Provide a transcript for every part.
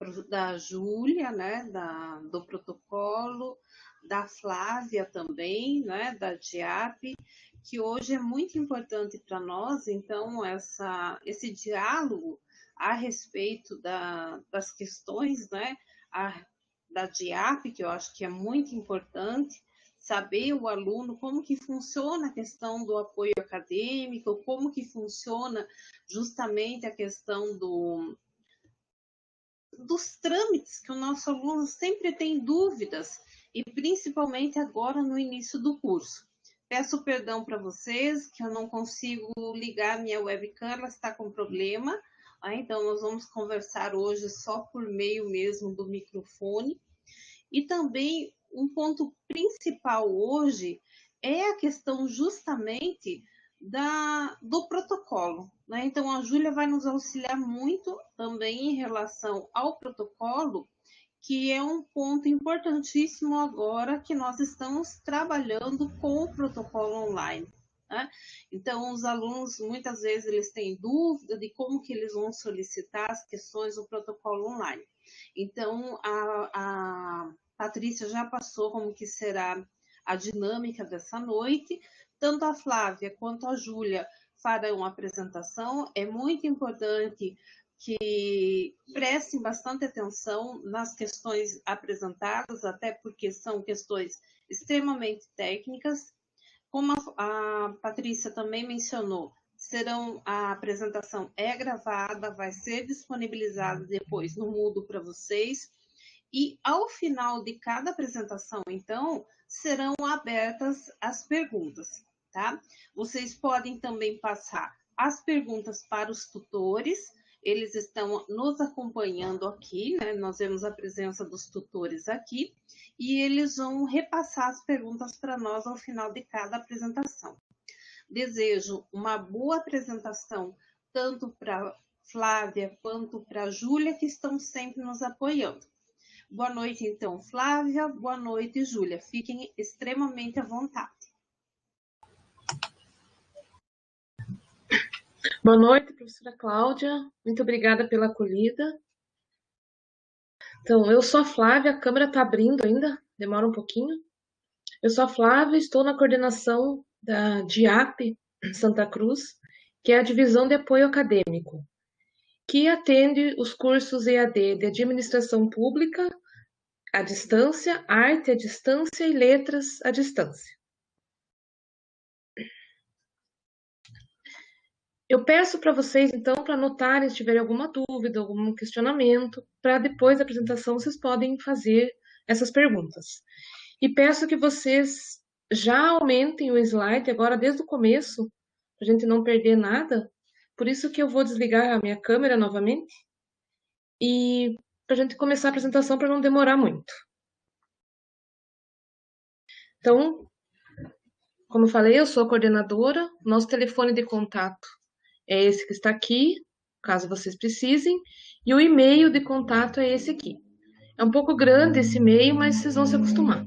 da Júlia, né, do protocolo, da Flávia também, né, da DIAP, que hoje é muito importante para nós, então, esse diálogo a respeito das questões, né, da DIAP, que eu acho que é muito importante, saber o aluno como que funciona a questão do apoio acadêmico, como que funciona justamente a questão dos trâmites, que o nosso aluno sempre tem dúvidas, e principalmente agora no início do curso. Peço perdão para vocês, que eu não consigo ligar minha webcam, ela está com problema, então nós vamos conversar hoje só por meio mesmo do microfone. E também um ponto principal hoje é a questão justamente do protocolo, né? Então a Júlia vai nos auxiliar muito também em relação ao protocolo, que é um ponto importantíssimo agora que nós estamos trabalhando com o protocolo online. Né? Então, os alunos, muitas vezes, eles têm dúvida de como que eles vão solicitar as questões do protocolo online. Então, a Patrícia já passou como que será a dinâmica dessa noite. Tanto a Flávia quanto a Júlia farão a apresentação. É muito importante que prestem bastante atenção nas questões apresentadas, até porque são questões extremamente técnicas. Como a Patrícia também mencionou, a apresentação é gravada, vai ser disponibilizada depois no Moodle para vocês. E ao final de cada apresentação, então, serão abertas as perguntas, tá? Vocês podem também passar as perguntas para os tutores, eles estão nos acompanhando aqui, né? Nós vemos a presença dos tutores aqui, e eles vão repassar as perguntas para nós ao final de cada apresentação. Desejo uma boa apresentação, tanto para Flávia quanto para Júlia, que estão sempre nos apoiando. Boa noite, então, Flávia. Boa noite, Júlia. Fiquem extremamente à vontade. Boa noite, professora Cláudia. Muito obrigada pela acolhida. Então, eu sou a Flávia, a câmera está abrindo ainda, demora um pouquinho. Eu sou a Flávia, estou na coordenação da DIAP Santa Cruz, que é a Divisão de Apoio Acadêmico, que atende os cursos EAD de Administração Pública à distância, Arte à distância e Letras à distância. Eu peço para vocês, então, para anotarem se tiverem alguma dúvida, algum questionamento, para depois da apresentação vocês podem fazer essas perguntas. E peço que vocês já aumentem o slide agora desde o começo, para a gente não perder nada. Por isso que eu vou desligar a minha câmera novamente e para a gente começar a apresentação para não demorar muito. Então, como eu falei, eu sou a coordenadora, nosso telefone de contato é esse que está aqui, caso vocês precisem, e o e-mail de contato é esse aqui. É um pouco grande esse e-mail, mas vocês vão se acostumar.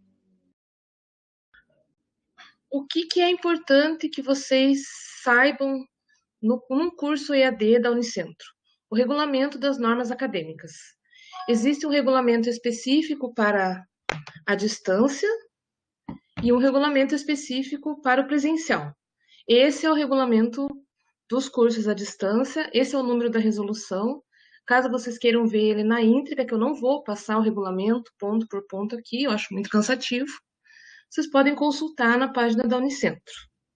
O que é importante que vocês saibam num curso EAD da Unicentro? O regulamento das normas acadêmicas. Existe um regulamento específico para a distância e um regulamento específico para o presencial. Esse é o regulamento dos cursos à distância, esse é o número da resolução. Caso vocês queiram ver ele na íntegra, que eu não vou passar o regulamento ponto por ponto aqui, eu acho muito cansativo, vocês podem consultar na página da Unicentro.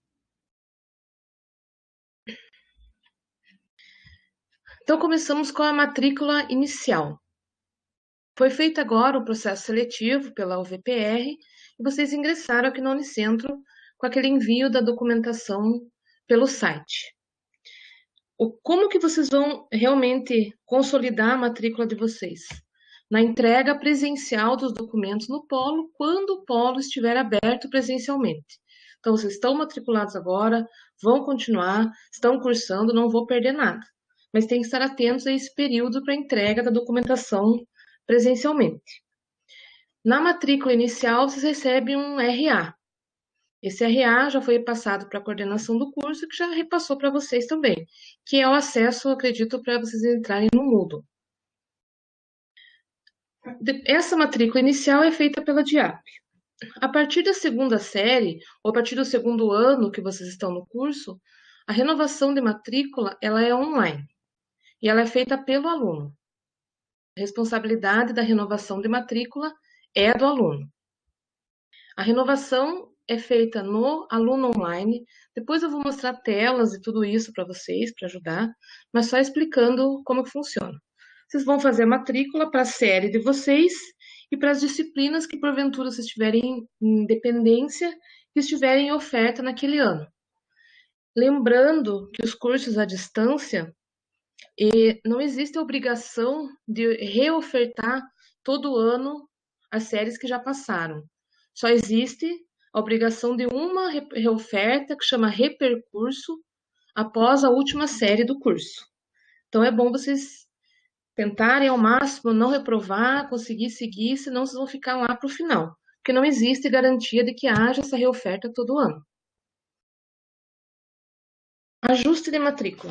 Então, começamos com a matrícula inicial. Foi feito agora o processo seletivo pela UVPR e vocês ingressaram aqui na Unicentro com aquele envio da documentação pelo site. Como que vocês vão realmente consolidar a matrícula de vocês? Na entrega presencial dos documentos no polo, quando o polo estiver aberto presencialmente. Então, vocês estão matriculados agora, vão continuar, estão cursando, não vou perder nada. Mas tem que estar atentos a esse período para entrega da documentação presencialmente. Na matrícula inicial, vocês recebem um RA. Esse RA já foi passado para a coordenação do curso, que já repassou para vocês também, que é o acesso, acredito, para vocês entrarem no Moodle. Essa matrícula inicial é feita pela DIAP. A partir da segunda série, ou a partir do segundo ano que vocês estão no curso, a renovação de matrícula ela é online e ela é feita pelo aluno. A responsabilidade da renovação de matrícula é do aluno. A renovação é feita no aluno online. Depois eu vou mostrar telas e tudo isso para vocês, para ajudar, mas só explicando como que funciona. Vocês vão fazer a matrícula para a série de vocês e para as disciplinas que porventura vocês estiverem em dependência e estiverem em oferta naquele ano. Lembrando que os cursos à distância, não existe a obrigação de reofertar todo ano as séries que já passaram. Só existe a obrigação de uma reoferta, que chama repercurso, após a última série do curso. Então é bom vocês tentarem ao máximo não reprovar, conseguir seguir, senão vocês vão ficar lá para o final. Porque não existe garantia de que haja essa reoferta todo ano. Ajuste de matrícula.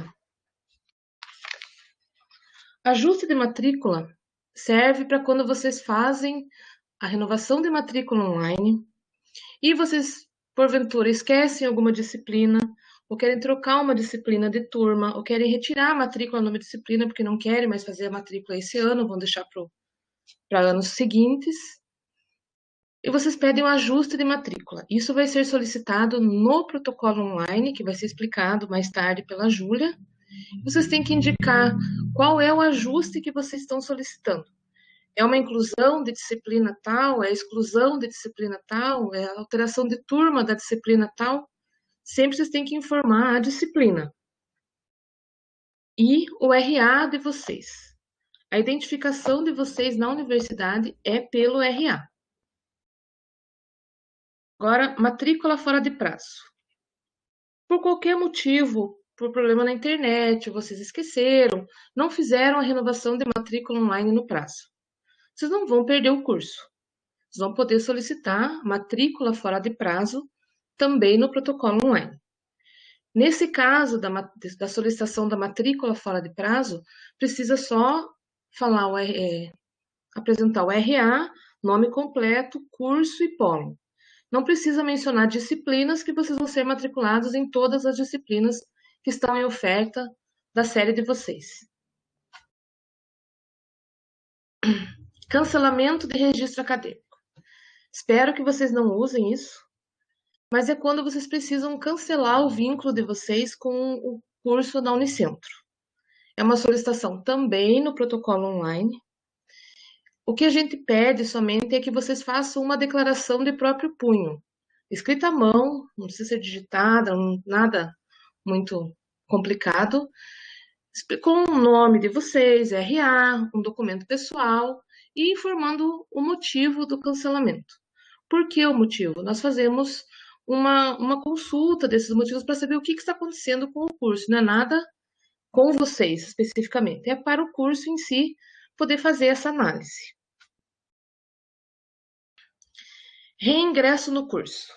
Ajuste de matrícula serve para quando vocês fazem a renovação de matrícula online e vocês, porventura, esquecem alguma disciplina, ou querem trocar uma disciplina de turma, ou querem retirar a matrícula numa disciplina porque não querem mais fazer a matrícula esse ano, vão deixar para anos seguintes. E vocês pedem um ajuste de matrícula. Isso vai ser solicitado no protocolo online, que vai ser explicado mais tarde pela Júlia. Vocês têm que indicar qual é o ajuste que vocês estão solicitando. É uma inclusão de disciplina tal, é exclusão de disciplina tal, é alteração de turma da disciplina tal. Sempre vocês têm que informar a disciplina. E o RA de vocês. A identificação de vocês na universidade é pelo RA. Agora, matrícula fora de prazo. Por qualquer motivo, por problema na internet, vocês esqueceram, não fizeram a renovação de matrícula online no prazo. Vocês não vão perder o curso. Vocês vão poder solicitar matrícula fora de prazo também no protocolo online. Nesse caso da solicitação da matrícula fora de prazo, precisa só falar apresentar o RA, nome completo, curso e polo. Não precisa mencionar disciplinas, que vocês vão ser matriculados em todas as disciplinas que estão em oferta da série de vocês. Cancelamento de registro acadêmico. Espero que vocês não usem isso, mas é quando vocês precisam cancelar o vínculo de vocês com o curso da Unicentro. É uma solicitação também no protocolo online. O que a gente pede somente é que vocês façam uma declaração de próprio punho, escrita à mão, não precisa ser digitada, nada muito complicado, com o nome de vocês, RA, um documento pessoal e informando o motivo do cancelamento. Por que o motivo? Nós fazemos uma consulta desses motivos para saber o que está acontecendo com o curso. Não é nada com vocês especificamente, é para o curso em si poder fazer essa análise. Reingresso no curso.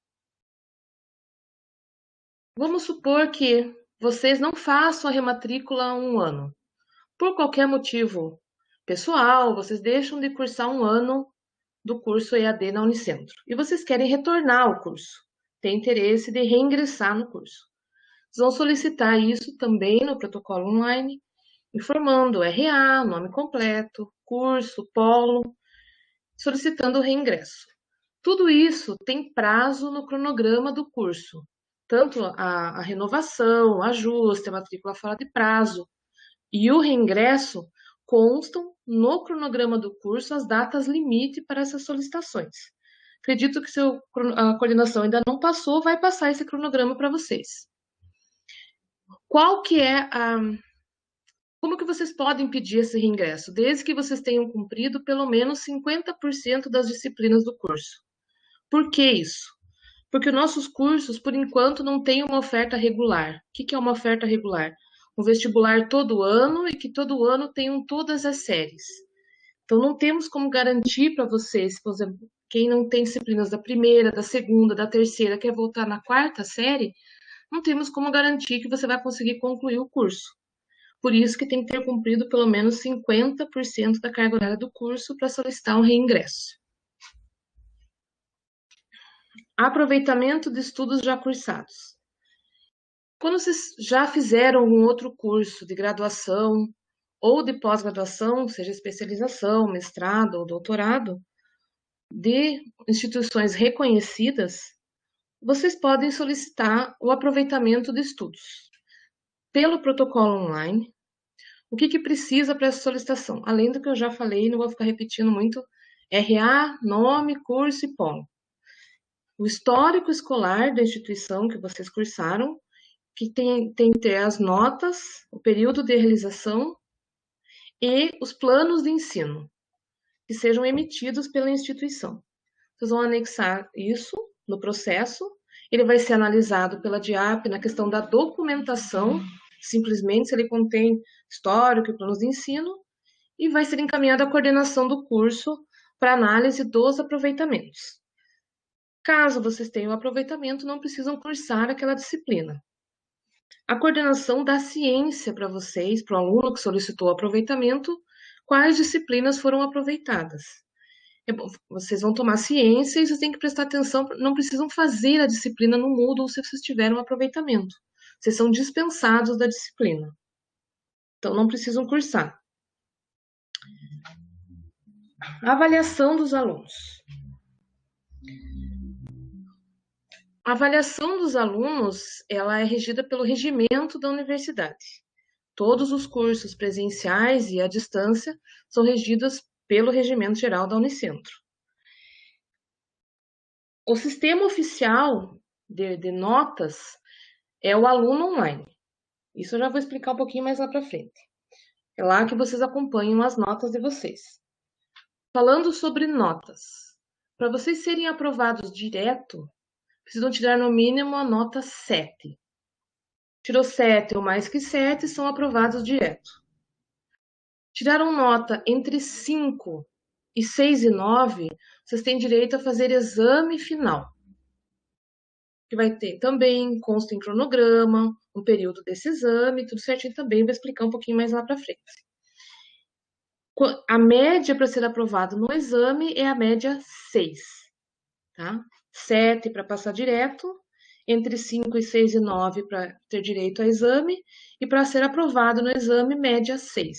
Vamos supor que vocês não façam a rematrícula há um ano. Por qualquer motivo pessoal, vocês deixam de cursar um ano do curso EAD na Unicentro e vocês querem retornar ao curso, têm interesse de reingressar no curso. Vocês vão solicitar isso também no protocolo online, informando o RA, nome completo, curso, polo, solicitando o reingresso. Tudo isso tem prazo no cronograma do curso, tanto a renovação, o ajuste, a matrícula fora de prazo e o reingresso constam no cronograma do curso as datas limite para essas solicitações. Acredito que se a coordenação ainda não passou, vai passar esse cronograma para vocês. Qual que é como que vocês podem pedir esse reingresso? Desde que vocês tenham cumprido pelo menos 50% das disciplinas do curso. Por que isso? Porque nossos cursos, por enquanto, não têm uma oferta regular. O que é uma oferta regular? Um vestibular todo ano e que todo ano tenham todas as séries. Então, não temos como garantir para vocês, por exemplo, quem não tem disciplinas da primeira, da segunda, da terceira, quer voltar na quarta série, não temos como garantir que você vai conseguir concluir o curso. Por isso que tem que ter cumprido pelo menos 50% da carga horária do curso para solicitar um reingresso. Aproveitamento de estudos já cursados. Quando vocês já fizeram algum outro curso de graduação ou de pós-graduação, seja especialização, mestrado ou doutorado, de instituições reconhecidas, vocês podem solicitar o aproveitamento de estudos pelo protocolo online. O que precisa para essa solicitação? Além do que eu já falei, não vou ficar repetindo muito, RA, nome, curso e polo. O histórico escolar da instituição que vocês cursaram, que tem que ter as notas, o período de realização e os planos de ensino, que sejam emitidos pela instituição. Vocês vão anexar isso no processo, ele vai ser analisado pela DIAP na questão da documentação, simplesmente se ele contém histórico e planos de ensino, e vai ser encaminhado à coordenação do curso para análise dos aproveitamentos. Caso vocês tenham aproveitamento, não precisam cursar aquela disciplina. A coordenação dá ciência para vocês, para o aluno que solicitou aproveitamento, quais disciplinas foram aproveitadas. Vocês vão tomar ciência e vocês têm que prestar atenção, não precisam fazer a disciplina no Moodle se vocês tiveram aproveitamento. Vocês são dispensados da disciplina. Então, não precisam cursar. Avaliação dos alunos. A avaliação dos alunos, ela é regida pelo regimento da universidade. Todos os cursos presenciais e à distância são regidos pelo regimento geral da Unicentro. O sistema oficial de notas é o aluno online. Isso eu já vou explicar um pouquinho mais lá para frente. É lá que vocês acompanham as notas de vocês. Falando sobre notas, para vocês serem aprovados direto, precisam tirar no mínimo a nota 7. Tirou 7 ou mais que 7, são aprovados direto. Tiraram nota entre 5 e 6 e 9, vocês têm direito a fazer exame final. Que vai ter também, consta em cronograma, um período desse exame, tudo certinho também, vou explicar um pouquinho mais lá para frente. A média para ser aprovado no exame é a média 6, tá? 7 para passar direto, entre 5 e 6 e 9 para ter direito a exame, e para ser aprovado no exame, média 6.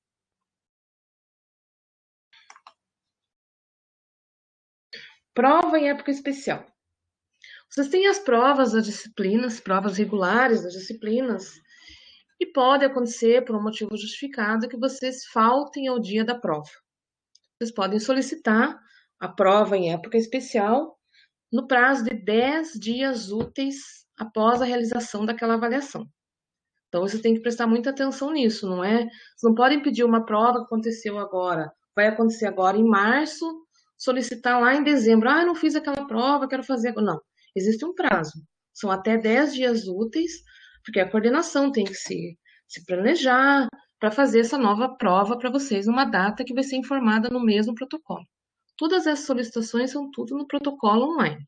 Prova em época especial. Vocês têm as provas das disciplinas, provas regulares das disciplinas, e pode acontecer, por um motivo justificado, que vocês faltem ao dia da prova. Vocês podem solicitar a prova em época especial no prazo de 10 dias úteis após a realização daquela avaliação. Então, vocês têm que prestar muita atenção nisso, não é? Vocês não podem pedir uma prova que aconteceu agora, vai acontecer agora em março, solicitar lá em dezembro. Ah, eu não fiz aquela prova, quero fazer agora. Não, existe um prazo. São até 10 dias úteis, porque a coordenação tem que se planejar para fazer essa nova prova para vocês numa data que vai ser informada no mesmo protocolo. Todas essas solicitações são tudo no protocolo online.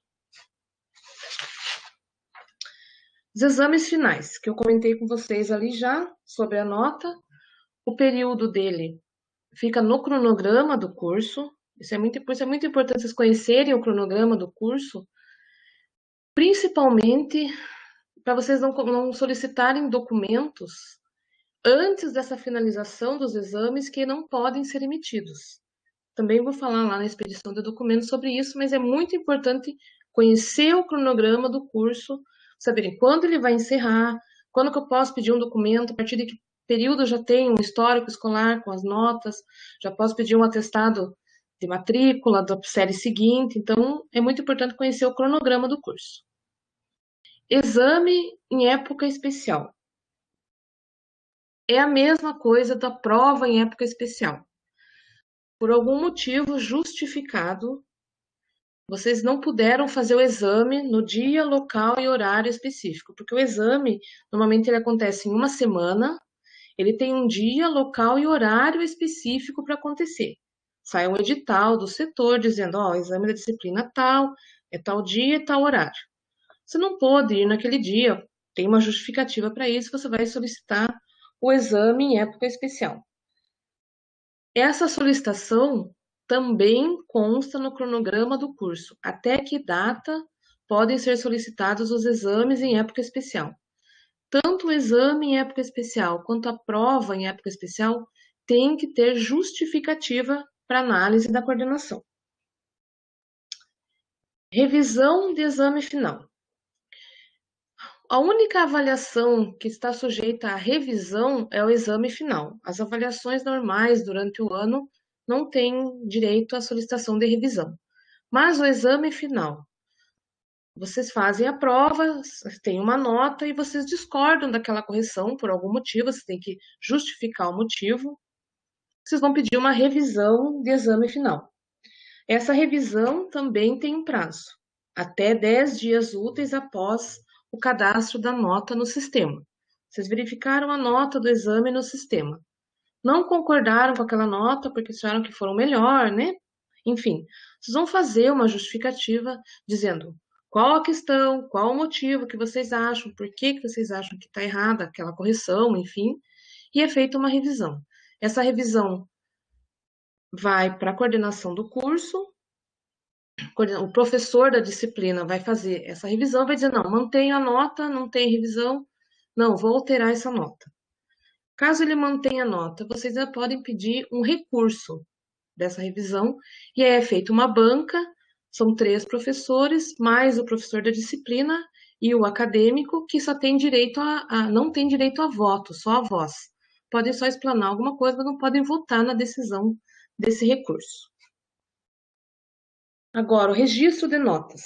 Os exames finais, que eu comentei com vocês ali já, sobre a nota. O período dele fica no cronograma do curso. Isso é muito importante vocês conhecerem o cronograma do curso, principalmente para vocês não solicitarem documentos antes dessa finalização dos exames que não podem ser emitidos. Também vou falar lá na expedição de documentos sobre isso, mas é muito importante conhecer o cronograma do curso, saberem quando ele vai encerrar, quando que eu posso pedir um documento, a partir de que período eu já tenho um histórico escolar com as notas, já posso pedir um atestado de matrícula da série seguinte. Então, é muito importante conhecer o cronograma do curso. Exame em época especial. É a mesma coisa da prova em época especial. Por algum motivo justificado, vocês não puderam fazer o exame no dia, local e horário específico, porque o exame, normalmente ele acontece em uma semana, ele tem um dia, local e horário específico para acontecer. Sai um edital do setor dizendo, ó, exame da disciplina tal, é tal dia e tal horário. Você não pôde ir naquele dia, tem uma justificativa para isso, você vai solicitar o exame em época especial. Essa solicitação também consta no cronograma do curso, até que data podem ser solicitados os exames em época especial. Tanto o exame em época especial quanto a prova em época especial tem que ter justificativa para análise da coordenação. Revisão de exame final. A única avaliação que está sujeita à revisão é o exame final. As avaliações normais durante o ano não têm direito à solicitação de revisão. Mas o exame final, vocês fazem a prova, tem uma nota e vocês discordam daquela correção por algum motivo, vocês têm que justificar o motivo. Vocês vão pedir uma revisão de exame final. Essa revisão também tem um prazo, até 10 dias úteis após o cadastro da nota no sistema. Vocês verificaram a nota do exame no sistema. Não concordaram com aquela nota porque acharam que foram melhor, né? Enfim, vocês vão fazer uma justificativa dizendo qual a questão, qual o motivo que vocês acham, por que vocês acham que está errada aquela correção, enfim, e é feita uma revisão. Essa revisão vai para a coordenação do curso, o professor da disciplina vai fazer essa revisão, vai dizer, não, mantenha a nota, não tem revisão, não, vou alterar essa nota. Caso ele mantenha a nota, vocês já podem pedir um recurso dessa revisão, e aí é feita uma banca, são 3 professores, mais o professor da disciplina e o acadêmico, que só tem direito não tem direito a voto, só a voz. Podem só explanar alguma coisa, mas não podem votar na decisão desse recurso. Agora, o registro de notas.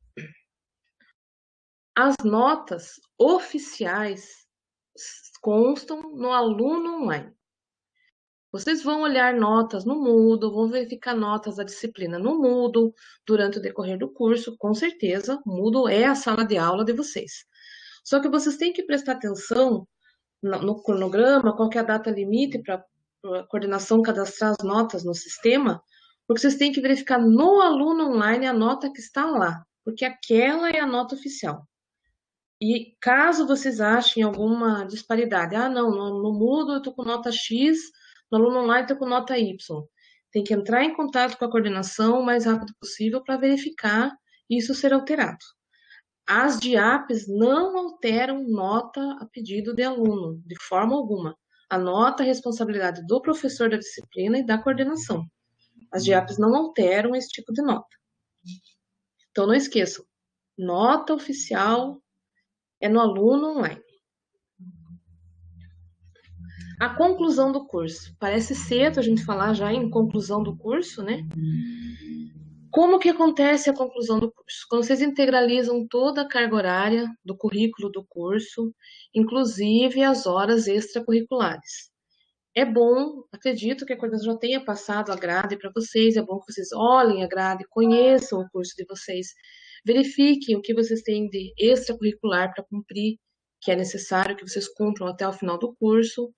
As notas oficiais constam no aluno online. Vocês vão olhar notas no Moodle, vão verificar notas da disciplina no Moodle durante o decorrer do curso, com certeza, o Moodle é a sala de aula de vocês. Só que vocês têm que prestar atenção no cronograma, qual que é a data limite para a coordenação cadastrar as notas no sistema, porque vocês têm que verificar no aluno online a nota que está lá, porque aquela é a nota oficial. E caso vocês achem alguma disparidade, não, no Moodle eu estou com nota X, no aluno online estou com nota Y. Tem que entrar em contato com a coordenação o mais rápido possível para verificar isso ser alterado. As DIAPs não alteram nota a pedido de aluno, de forma alguma. A nota é responsabilidade do professor da disciplina e da coordenação. As DIAPs não alteram esse tipo de nota. Então, não esqueçam, nota oficial é no aluno online. A conclusão do curso. Parece cedo a gente falar já em conclusão do curso, né? Como que acontece a conclusão do curso? Quando vocês integralizam toda a carga horária do currículo do curso, inclusive as horas extracurriculares. É bom, acredito que a coordenação já tenha passado a grade para vocês, é bom que vocês olhem a grade, conheçam o curso de vocês, verifiquem o que vocês têm de extracurricular para cumprir, que é necessário que vocês cumpram até o final do curso.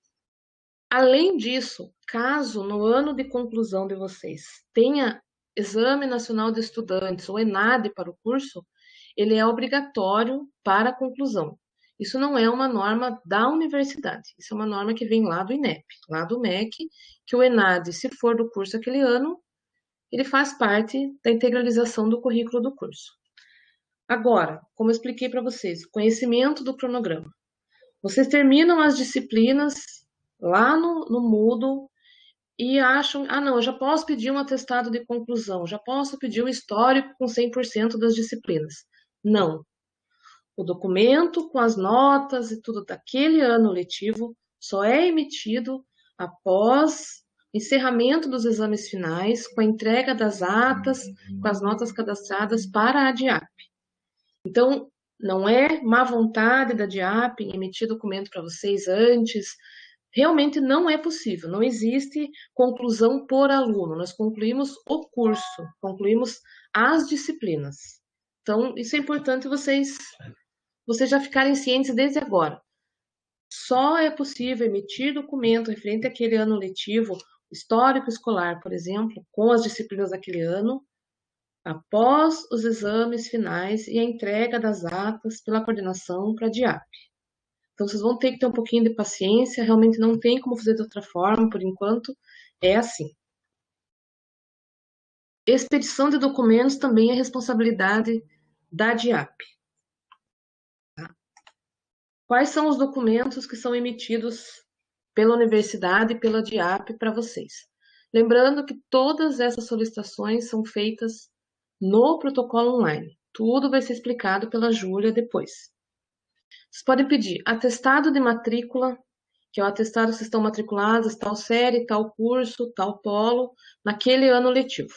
Além disso, caso no ano de conclusão de vocês tenha Exame Nacional de Estudantes ou ENAD para o curso, ele é obrigatório para a conclusão. Isso não é uma norma da universidade, isso é uma norma que vem lá do INEP, lá do MEC, que o ENAD, se for do curso aquele ano, ele faz parte da integralização do currículo do curso. Agora, como eu expliquei para vocês, conhecimento do cronograma. Vocês terminam as disciplinas lá no Moodle e acham, não, eu já posso pedir um atestado de conclusão, já posso pedir um histórico com 100% das disciplinas. Não. O documento com as notas e tudo daquele ano letivo só é emitido após o encerramento dos exames finais, com a entrega das atas, com as notas cadastradas para a DIAP. Então, não é má vontade da DIAP em emitir documento para vocês antes. Realmente não é possível, não existe conclusão por aluno. Nós concluímos o curso, concluímos as disciplinas. Então, isso é importante vocês já ficarem cientes desde agora. Só é possível emitir documento referente àquele ano letivo, histórico escolar, por exemplo, com as disciplinas daquele ano, após os exames finais e a entrega das atas pela coordenação para a DIAP. Então, vocês vão ter que ter um pouquinho de paciência, realmente não tem como fazer de outra forma, por enquanto, é assim. Expedição de documentos também é responsabilidade da DIAP. Tá? Quais são os documentos que são emitidos pela universidade e pela DIAP para vocês? Lembrando que todas essas solicitações são feitas no protocolo online. Tudo vai ser explicado pela Júlia depois. Vocês podem pedir atestado de matrícula, que é o atestado que vocês estão matriculados, tal série, tal curso, tal polo, naquele ano letivo.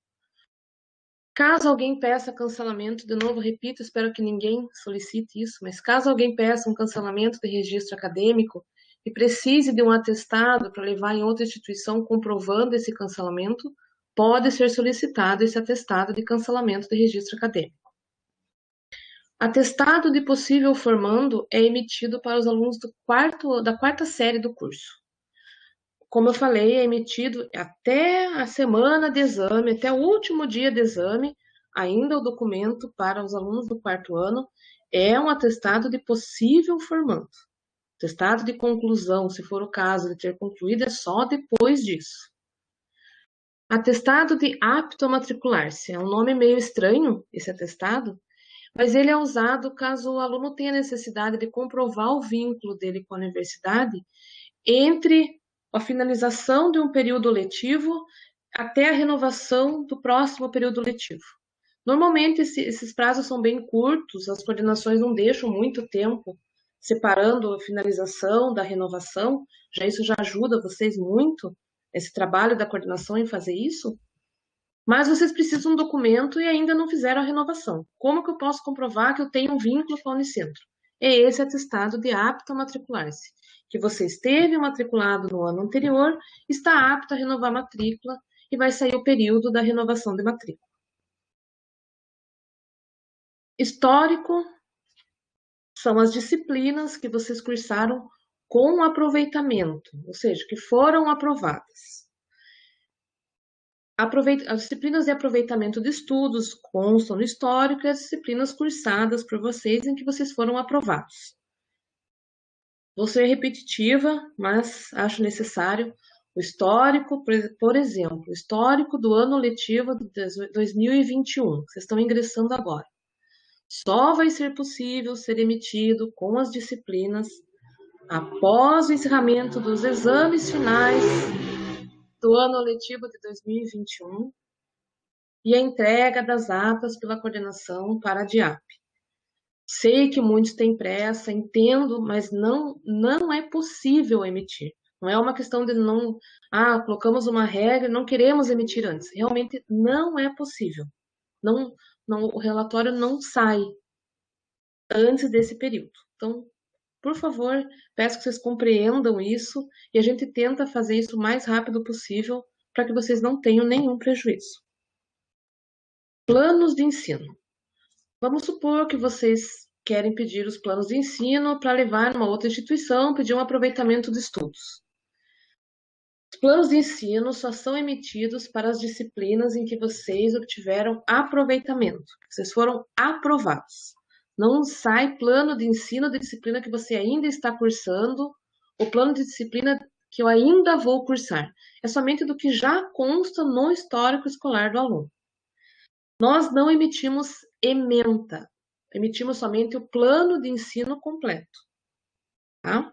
Caso alguém peça cancelamento, de novo, repito, espero que ninguém solicite isso, mas caso alguém peça um cancelamento de registro acadêmico e precise de um atestado para levar em outra instituição comprovando esse cancelamento, pode ser solicitado esse atestado de cancelamento de registro acadêmico. Atestado de possível formando é emitido para os alunos da quarta série do curso. Como eu falei, é emitido até a semana de exame, até o último dia de exame, ainda o documento para os alunos do quarto ano é um atestado de possível formando. Atestado de conclusão, se for o caso de ter concluído, é só depois disso. Atestado de apto a matricular-se. É um nome meio estranho, esse atestado, mas ele é usado caso o aluno tenha necessidade de comprovar o vínculo dele com a universidade entre a finalização de um período letivo até a renovação do próximo período letivo. Normalmente, esses prazos são bem curtos, as coordenações não deixam muito tempo separando a finalização da renovação, isso já ajuda vocês muito, esse trabalho da coordenação em fazer isso, mas vocês precisam de um documento e ainda não fizeram a renovação. Como que eu posso comprovar que eu tenho um vínculo com a Unicentro? É esse atestado de apto a matricular-se, que você esteve matriculado no ano anterior, está apto a renovar a matrícula e vai sair o período da renovação de matrícula. Histórico são as disciplinas que vocês cursaram com aproveitamento, ou seja, que foram aprovadas. As disciplinas de aproveitamento de estudos constam no histórico e as disciplinas cursadas por vocês em que vocês foram aprovados. Vou ser repetitiva, mas acho necessário o histórico, por exemplo, o histórico do ano letivo de 2021, vocês estão ingressando agora. Só vai ser possível ser emitido com as disciplinas após o encerramento dos exames finais do ano letivo de 2021 e a entrega das atas pela coordenação para a DIAP. Sei que muitos têm pressa, entendo, mas não é possível emitir. Não é uma questão de não, colocamos uma regra e não queremos emitir antes. Realmente não é possível. O relatório não sai antes desse período. Então, por favor, peço que vocês compreendam isso e a gente tenta fazer isso o mais rápido possível para que vocês não tenham nenhum prejuízo. Planos de ensino. Vamos supor que vocês querem pedir os planos de ensino para levar numa outra instituição, pedir um aproveitamento de estudos. Os planos de ensino só são emitidos para as disciplinas em que vocês obtiveram aproveitamento, vocês foram aprovados. Não sai plano de ensino de disciplina que você ainda está cursando, ou plano de disciplina que eu ainda vou cursar. É somente do que já consta no histórico escolar do aluno. Nós não emitimos ementa, emitimos somente o plano de ensino completo. Tá?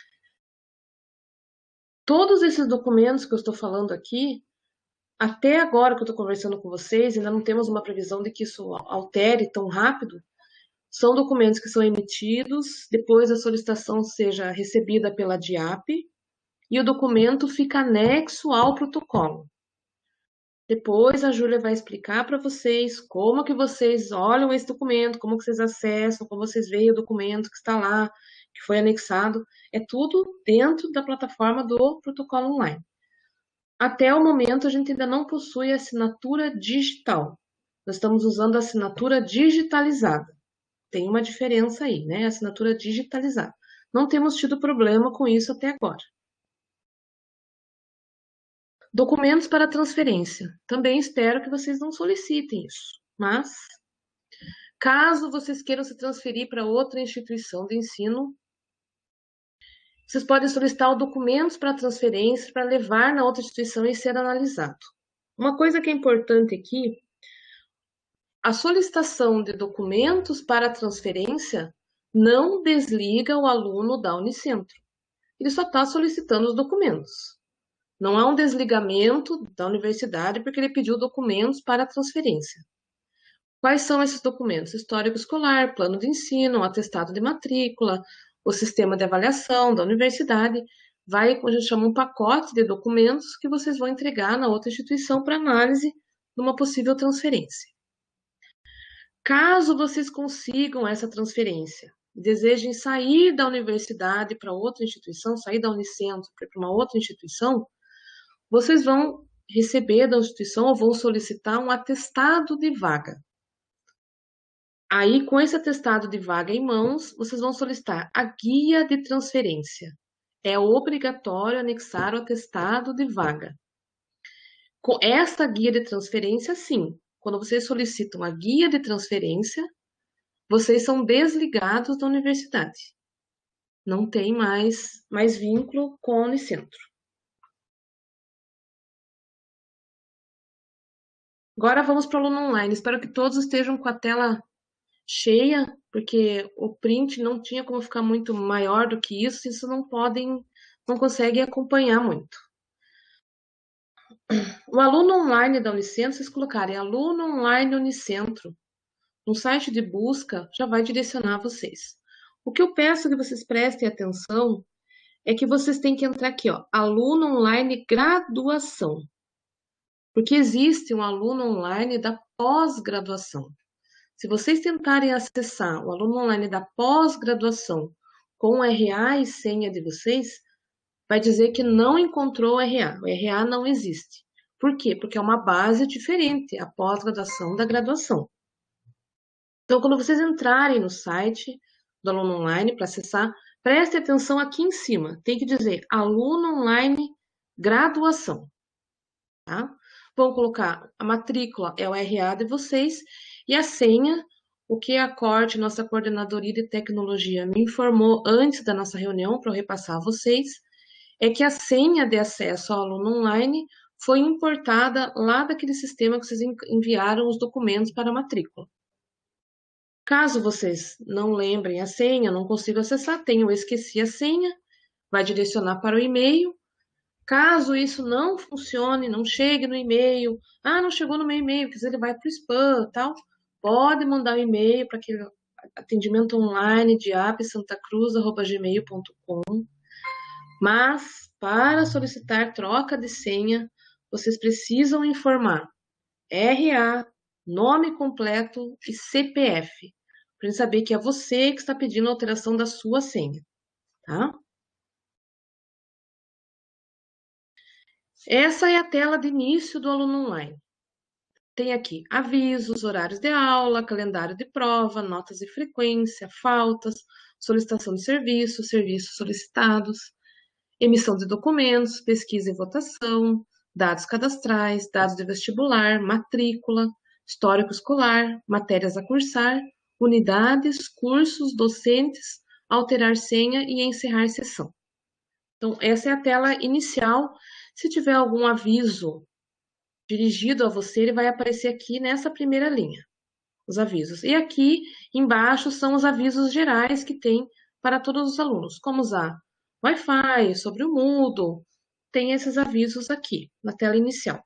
Todos esses documentos que eu estou falando aqui, até agora que eu estou conversando com vocês, ainda não temos uma previsão de que isso altere tão rápido, são documentos que são emitidos depois a solicitação seja recebida pela DIAP e o documento fica anexo ao protocolo. Depois a Júlia vai explicar para vocês como que vocês olham esse documento, como que vocês acessam, como vocês veem o documento que está lá, que foi anexado. É tudo dentro da plataforma do protocolo online. Até o momento a gente ainda não possui assinatura digital. Nós estamos usando a assinatura digitalizada. Tem uma diferença aí, né? Assinatura digitalizada. Não temos tido problema com isso até agora. Documentos para transferência. Também espero que vocês não solicitem isso. Mas, caso vocês queiram se transferir para outra instituição de ensino, vocês podem solicitar documentos para transferência para levar na outra instituição e ser analisado. Uma coisa que é importante aqui, a solicitação de documentos para transferência não desliga o aluno da Unicentro. Ele só está solicitando os documentos. Não há um desligamento da universidade porque ele pediu documentos para transferência. Quais são esses documentos? Histórico escolar, plano de ensino, atestado de matrícula, o sistema de avaliação da universidade. Vai, como a gente chama, um pacote de documentos que vocês vão entregar na outra instituição para análise numa possível transferência. Caso vocês consigam essa transferência, desejem sair da universidade para outra instituição, sair da Unicentro para uma outra instituição, vocês vão receber da instituição ou vão solicitar um atestado de vaga. Aí, com esse atestado de vaga em mãos, vocês vão solicitar a guia de transferência. É obrigatório anexar o atestado de vaga. Com esta guia de transferência, sim, quando vocês solicitam a guia de transferência, vocês são desligados da universidade. Não tem mais vínculo com a Unicentro. Agora vamos para o aluno online. Espero que todos estejam com a tela cheia, porque o print não tinha como ficar muito maior do que isso não conseguem acompanhar muito. O aluno online da Unicentro, vocês colocarem aluno online Unicentro, no site de busca, já vai direcionar vocês. O que eu peço que vocês prestem atenção é que vocês têm que entrar aqui, ó, aluno online graduação. Porque existe um aluno online da pós-graduação. Se vocês tentarem acessar o aluno online da pós-graduação com o RA e senha de vocês, vai dizer que não encontrou o RA. O RA não existe. Por quê? Porque é uma base diferente, a pós-graduação da graduação. Então, quando vocês entrarem no site do aluno online para acessar, preste atenção aqui em cima. Tem que dizer aluno online graduação. Tá? Vão colocar a matrícula, é o RA de vocês, e a senha, o que a CORT, nossa Coordenadoria de Tecnologia, me informou antes da nossa reunião, para eu repassar a vocês, é que a senha de acesso ao aluno online foi importada lá daquele sistema que vocês enviaram os documentos para a matrícula. Caso vocês não lembrem a senha, não consigam acessar, tem o esqueci a senha, vai direcionar para o e-mail. Caso isso não funcione, não chegue no e-mail, não chegou no meu e-mail, quer dizer, ele vai para o spam, tal, pode mandar um e-mail para aquele atendimento online de apsantacruz@gmail.com. Mas, para solicitar troca de senha, vocês precisam informar RA, nome completo e CPF, para gente saber que é você que está pedindo a alteração da sua senha, tá? Essa é a tela de início do aluno online. Tem aqui avisos, horários de aula, calendário de prova, notas de frequência, faltas, solicitação de serviços, serviços solicitados, emissão de documentos, pesquisa e votação, dados cadastrais, dados de vestibular, matrícula, histórico escolar, matérias a cursar, unidades, cursos, docentes, alterar senha e encerrar sessão. Então, essa é a tela inicial. Se tiver algum aviso dirigido a você, ele vai aparecer aqui nessa primeira linha, os avisos. E aqui embaixo são os avisos gerais que tem para todos os alunos, como usar Wi-Fi, sobre o Moodle, tem esses avisos aqui na tela inicial.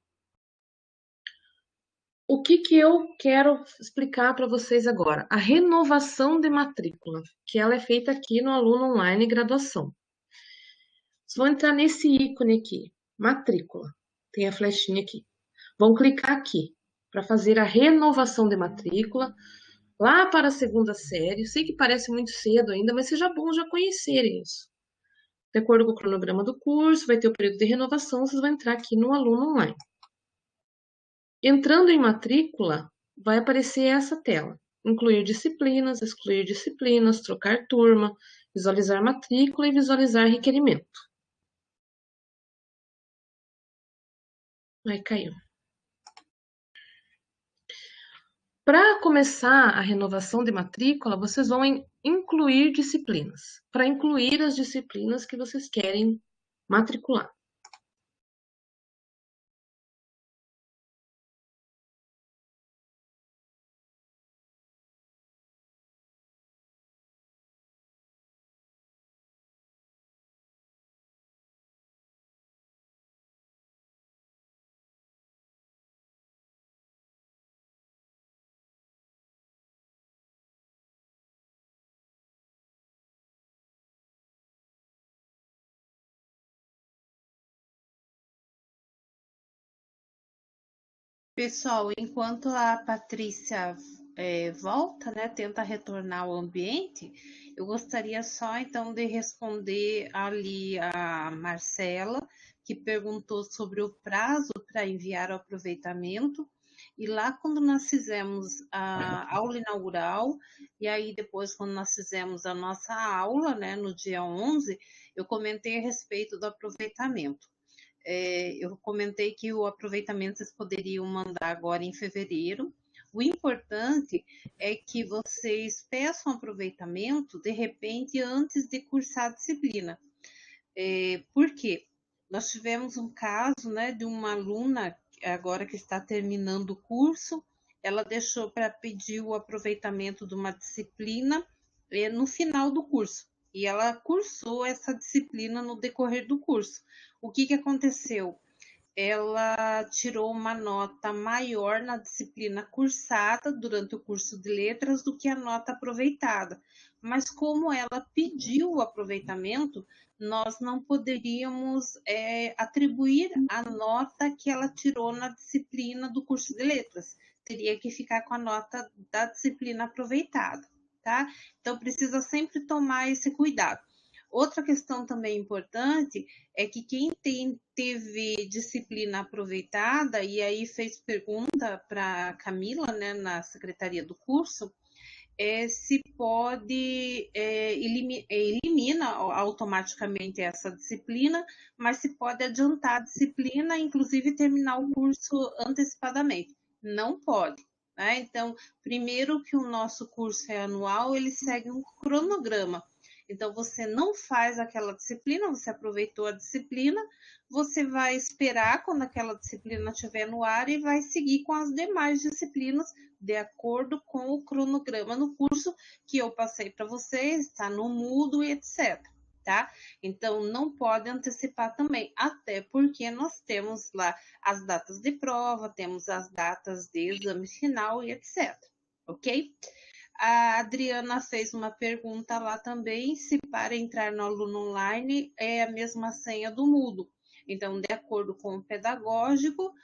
O que eu quero explicar para vocês agora? A renovação de matrícula, que ela é feita aqui no aluno online graduação. Vocês vão entrar nesse ícone aqui, matrícula. Tem a flechinha aqui. Vão clicar aqui para fazer a renovação de matrícula lá para a segunda série. Sei que parece muito cedo ainda, mas seja bom já conhecerem isso. De acordo com o cronograma do curso, vai ter o período de renovação, vocês vão entrar aqui no aluno online. Entrando em matrícula, vai aparecer essa tela. Incluir disciplinas, excluir disciplinas, trocar turma, visualizar matrícula e visualizar requerimento. Aí caiu. Para começar a renovação de matrícula, vocês vão incluir disciplinas, para incluir as disciplinas que vocês querem matricular. Pessoal, enquanto a Patrícia volta, né, tenta retornar ao ambiente, eu gostaria só então de responder ali a Marcela, que perguntou sobre o prazo para enviar o aproveitamento. E lá quando nós fizemos a aula inaugural, e aí depois quando nós fizemos a nossa aula, né, no dia 11, eu comentei a respeito do aproveitamento. Eu comentei que o aproveitamento vocês poderiam mandar agora em fevereiro. O importante é que vocês peçam aproveitamento, de repente, antes de cursar a disciplina. Por quê? Nós tivemos um caso, né, de uma aluna, agora que está terminando o curso, ela deixou para pedir o aproveitamento de uma disciplina no final do curso. E ela cursou essa disciplina no decorrer do curso. O que, que aconteceu? Ela tirou uma nota maior na disciplina cursada durante o curso de letras do que a nota aproveitada. Mas como ela pediu o aproveitamento, nós não poderíamos atribuir a nota que ela tirou na disciplina do curso de letras. Teria que ficar com a nota da disciplina aproveitada, tá? Então precisa sempre tomar esse cuidado. Outra questão também importante é que quem teve disciplina aproveitada e aí fez pergunta para a Camila, né, na secretaria do curso, se pode, elimina automaticamente essa disciplina, mas se pode adiantar a disciplina, inclusive terminar o curso antecipadamente. Não pode. Né? Então, primeiro que o nosso curso é anual, ele segue um cronograma. Então, você não faz aquela disciplina, você aproveitou a disciplina, você vai esperar quando aquela disciplina estiver no ar e vai seguir com as demais disciplinas de acordo com o cronograma no curso que eu passei para vocês, está no Moodle e etc. Tá? Então, não pode antecipar também, até porque nós temos lá as datas de prova, temos as datas de exame final e etc. Ok? A Adriana fez uma pergunta lá também, se para entrar no aluno online é a mesma senha do Moodle. Então, de acordo com o pedagógico,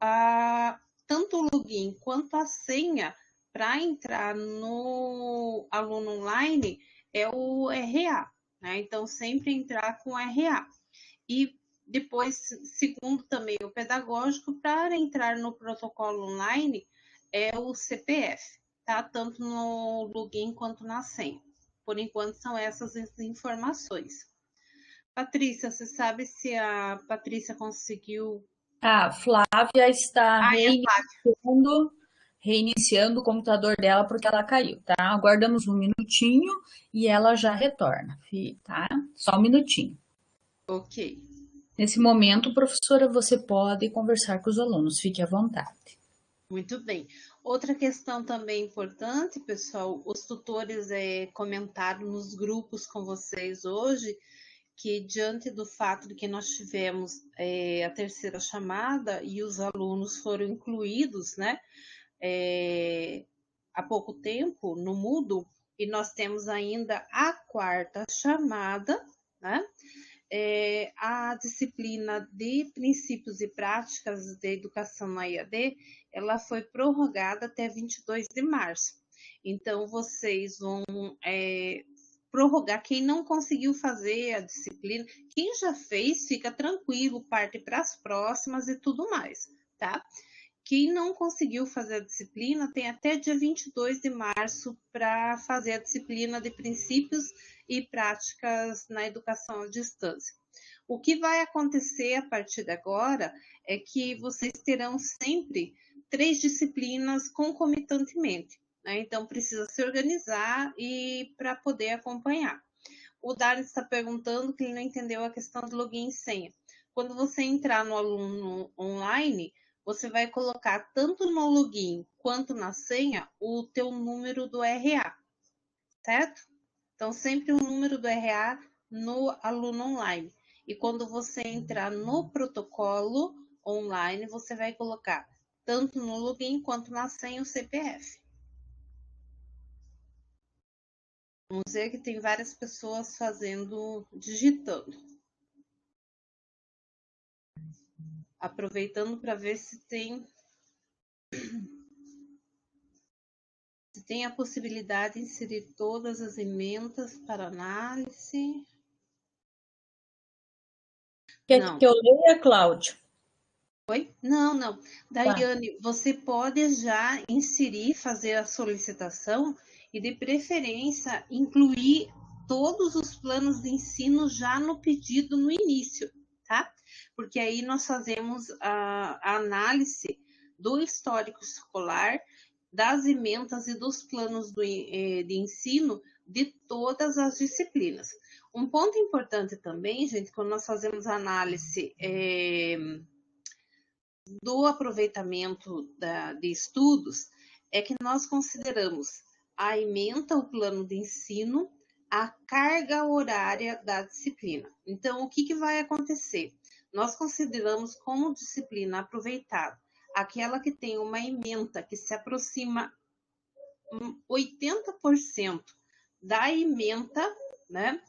tanto o login quanto a senha para entrar no aluno online é o RA. Né? Então, sempre entrar com RA. E depois, segundo também o pedagógico, para entrar no protocolo online é o CPF, tá? Tanto no login quanto na senha. Por enquanto, são essas as informações. Patrícia, você sabe se a Patrícia conseguiu... A Flávia está Flávia. reiniciando o computador dela porque ela caiu, tá? Aguardamos um minutinho e ela já retorna, tá? Só um minutinho. Ok. Nesse momento, professora, você pode conversar com os alunos, fique à vontade. Muito bem. Outra questão também importante, pessoal, os tutores comentaram nos grupos com vocês hoje que, diante do fato de que nós tivemos a terceira chamada e os alunos foram incluídos, né, há pouco tempo no Moodle, e nós temos ainda a quarta chamada, né, a disciplina de princípios e práticas de educação na IAD, ela foi prorrogada até 22 de março. Então, vocês vão prorrogar. Quem não conseguiu fazer a disciplina, quem já fez, fica tranquilo, parte para as próximas e tudo mais, tá? Quem não conseguiu fazer a disciplina tem até dia 22 de março para fazer a disciplina de princípios e práticas na educação à distância. O que vai acontecer a partir de agora é que vocês terão sempre 3 disciplinas concomitantemente, né? Então, precisa se organizar e para poder acompanhar. O Darren está perguntando que ele não entendeu a questão do login e senha. Quando você entrar no aluno online, você vai colocar tanto no login quanto na senha o teu número do RA, certo? Então, sempre o número do RA no aluno online. E quando você entrar no protocolo online, você vai colocar tanto no login quanto na senha o CPF. Vamos ver que tem várias pessoas digitando. Aproveitando para ver se tem a possibilidade de inserir todas as emendas para análise. Quer que eu leia, Cláudio? Oi? Não. Daiane, você pode já inserir, fazer a solicitação e, de preferência, incluir todos os planos de ensino já no pedido no início, tá? Porque aí nós fazemos a análise do histórico escolar, das emendas e dos planos de ensino de todas as disciplinas. Um ponto importante também, gente, quando nós fazemos a análise do aproveitamento de estudos, é que nós consideramos a ementa, o plano de ensino, a carga horária da disciplina. Então, o que vai acontecer? Nós consideramos como disciplina aproveitada aquela que tem uma ementa que se aproxima 80% da ementa, né,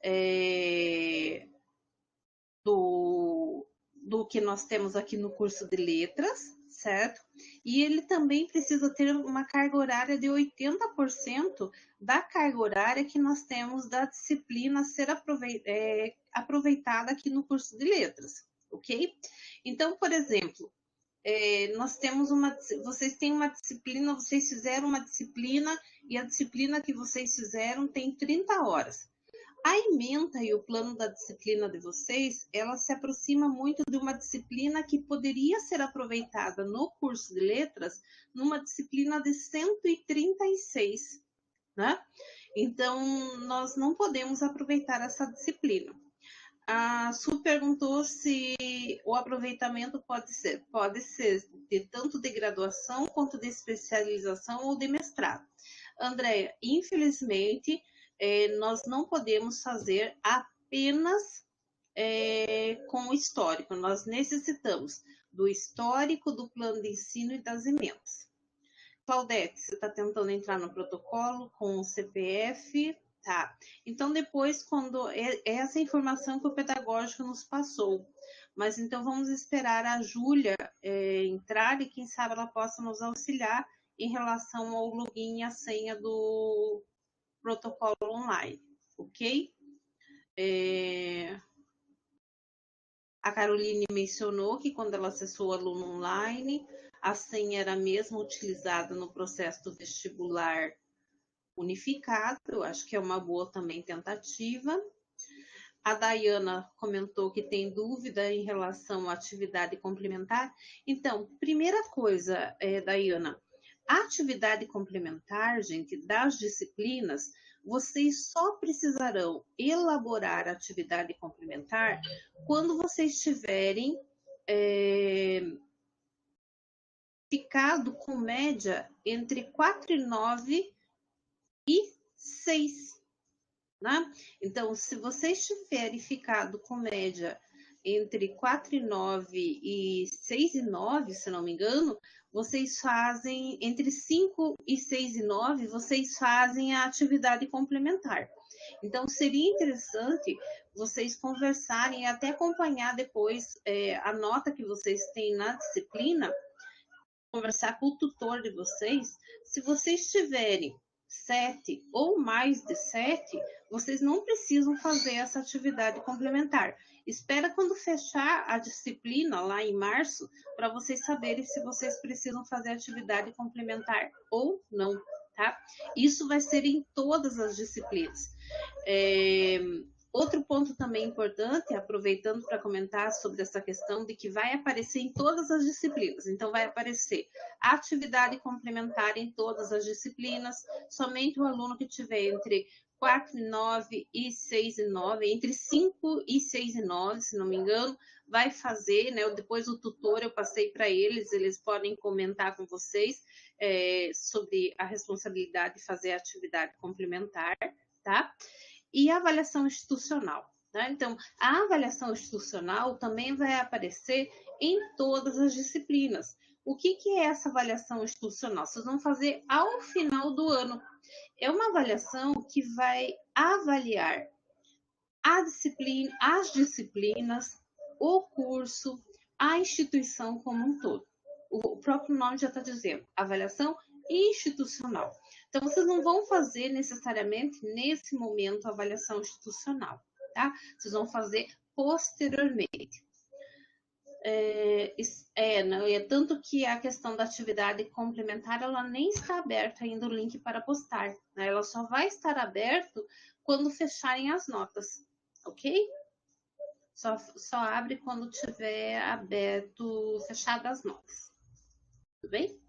do que nós temos aqui no curso de letras, certo? E ele também precisa ter uma carga horária de 80% da carga horária que nós temos da disciplina a ser aproveitada aqui no curso de letras, ok? Então, por exemplo, nós temos vocês têm uma disciplina, vocês fizeram uma disciplina e a disciplina que vocês fizeram tem 30 horas. A ementa e o plano da disciplina de vocês, ela se aproxima muito de uma disciplina que poderia ser aproveitada no curso de letras, numa disciplina de 136, né? Então, nós não podemos aproveitar essa disciplina. A Su perguntou se o aproveitamento pode ser de tanto de graduação quanto de especialização ou de mestrado. Andréia, infelizmente, nós não podemos fazer apenas com o histórico. Nós necessitamos do histórico, do plano de ensino e das emendas. Claudete, você está tentando entrar no protocolo com o CPF? Tá. Então, depois, quando essa informação que o pedagógico nos passou. Mas, então, vamos esperar a Júlia entrar e, quem sabe, ela possa nos auxiliar em relação ao login e a senha do protocolo online, ok? A Caroline mencionou que quando ela acessou o aluno online, a senha era a mesma utilizada no processo do vestibular unificado. Eu acho que é uma boa também tentativa. A Dayana comentou que tem dúvida em relação à atividade complementar. Então, primeira coisa, Dayana, a atividade complementar, gente, das disciplinas, vocês só precisarão elaborar a atividade complementar quando vocês tiverem ficado com média entre 4,9 e 6. Né? Então, se vocês tiverem ficado com média entre 4,9 e 6,9, se não me engano, vocês fazem, entre 5 e 6,9, vocês fazem a atividade complementar. Então, seria interessante vocês conversarem e até acompanhar depois a nota que vocês têm na disciplina, conversar com o tutor de vocês. Se vocês tiverem 7 ou mais de 7, vocês não precisam fazer essa atividade complementar. Espera quando fechar a disciplina lá em março, para vocês saberem se vocês precisam fazer atividade complementar ou não, tá? Isso vai ser em todas as disciplinas. Outro ponto também importante, aproveitando para comentar sobre essa questão de que vai aparecer em todas as disciplinas. Então, vai aparecer a atividade complementar em todas as disciplinas, somente o aluno que tiver entre 4 e 9 e 6 e 9, entre 5 e 6 e 9, se não me engano, vai fazer, né? Depois o tutor eu passei para eles podem comentar com vocês sobre a responsabilidade de fazer a atividade complementar, tá? E a avaliação institucional, tá? Então, a avaliação institucional também vai aparecer em todas as disciplinas. O que é essa avaliação institucional? Vocês vão fazer ao final do ano. É uma avaliação que vai avaliar as disciplinas, o curso, a instituição como um todo. O próprio nome já está dizendo, avaliação institucional. Então, vocês não vão fazer necessariamente nesse momento a avaliação institucional, tá? Vocês vão fazer posteriormente. Tanto que a questão da atividade complementar, ela nem está aberta ainda o link para postar, né? Ela só vai estar aberto quando fecharem as notas, ok? Só abre quando tiver fechadas as notas. Tudo bem?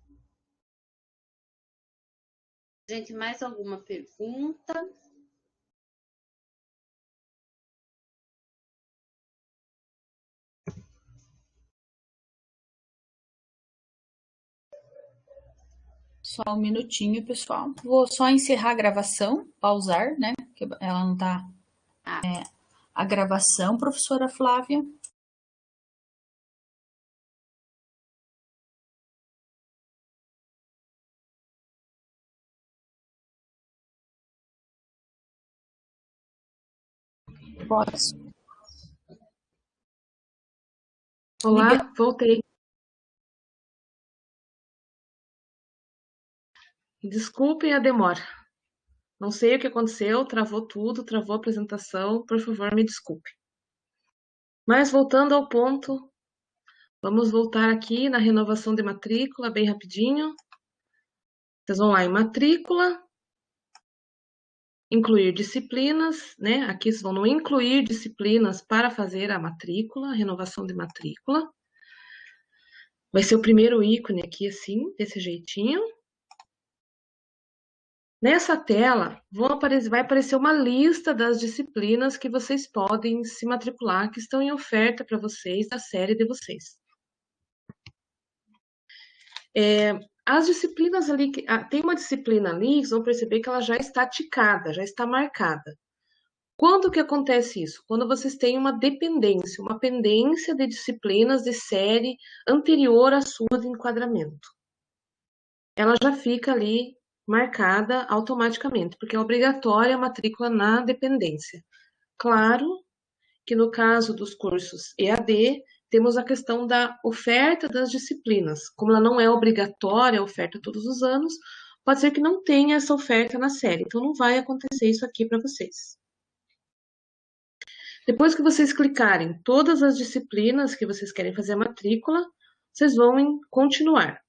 Gente, mais alguma pergunta? Só um minutinho, pessoal. Vou só encerrar a gravação, pausar, né? Porque ela não tá. A gravação, professora Flávia. Pode. Olá, voltei. Desculpem a demora. Não sei o que aconteceu, travou tudo, travou a apresentação. Por favor, me desculpe. Mas voltando ao ponto, vamos voltar aqui na renovação de matrícula, bem rapidinho. Vocês vão lá em matrícula, incluir disciplinas, né? Aqui vocês vão no incluir disciplinas para fazer a matrícula, a renovação de matrícula. Vai ser o primeiro ícone aqui, assim, desse jeitinho. Nessa tela, vai aparecer uma lista das disciplinas que vocês podem se matricular, que estão em oferta para vocês, da série de vocês. As disciplinas ali, tem uma disciplina ali, vocês vão perceber que ela já está ticada, já está marcada. Quando que acontece isso? Quando vocês têm uma dependência, uma pendência de disciplinas de série anterior à sua de enquadramento. Ela já fica ali marcada automaticamente, porque é obrigatória a matrícula na dependência. Claro que no caso dos cursos EAD, temos a questão da oferta das disciplinas. Como ela não é obrigatória, a oferta todos os anos, pode ser que não tenha essa oferta na série. Então, não vai acontecer isso aqui para vocês. Depois que vocês clicarem em todas as disciplinas que vocês querem fazer a matrícula, vocês vão em continuar.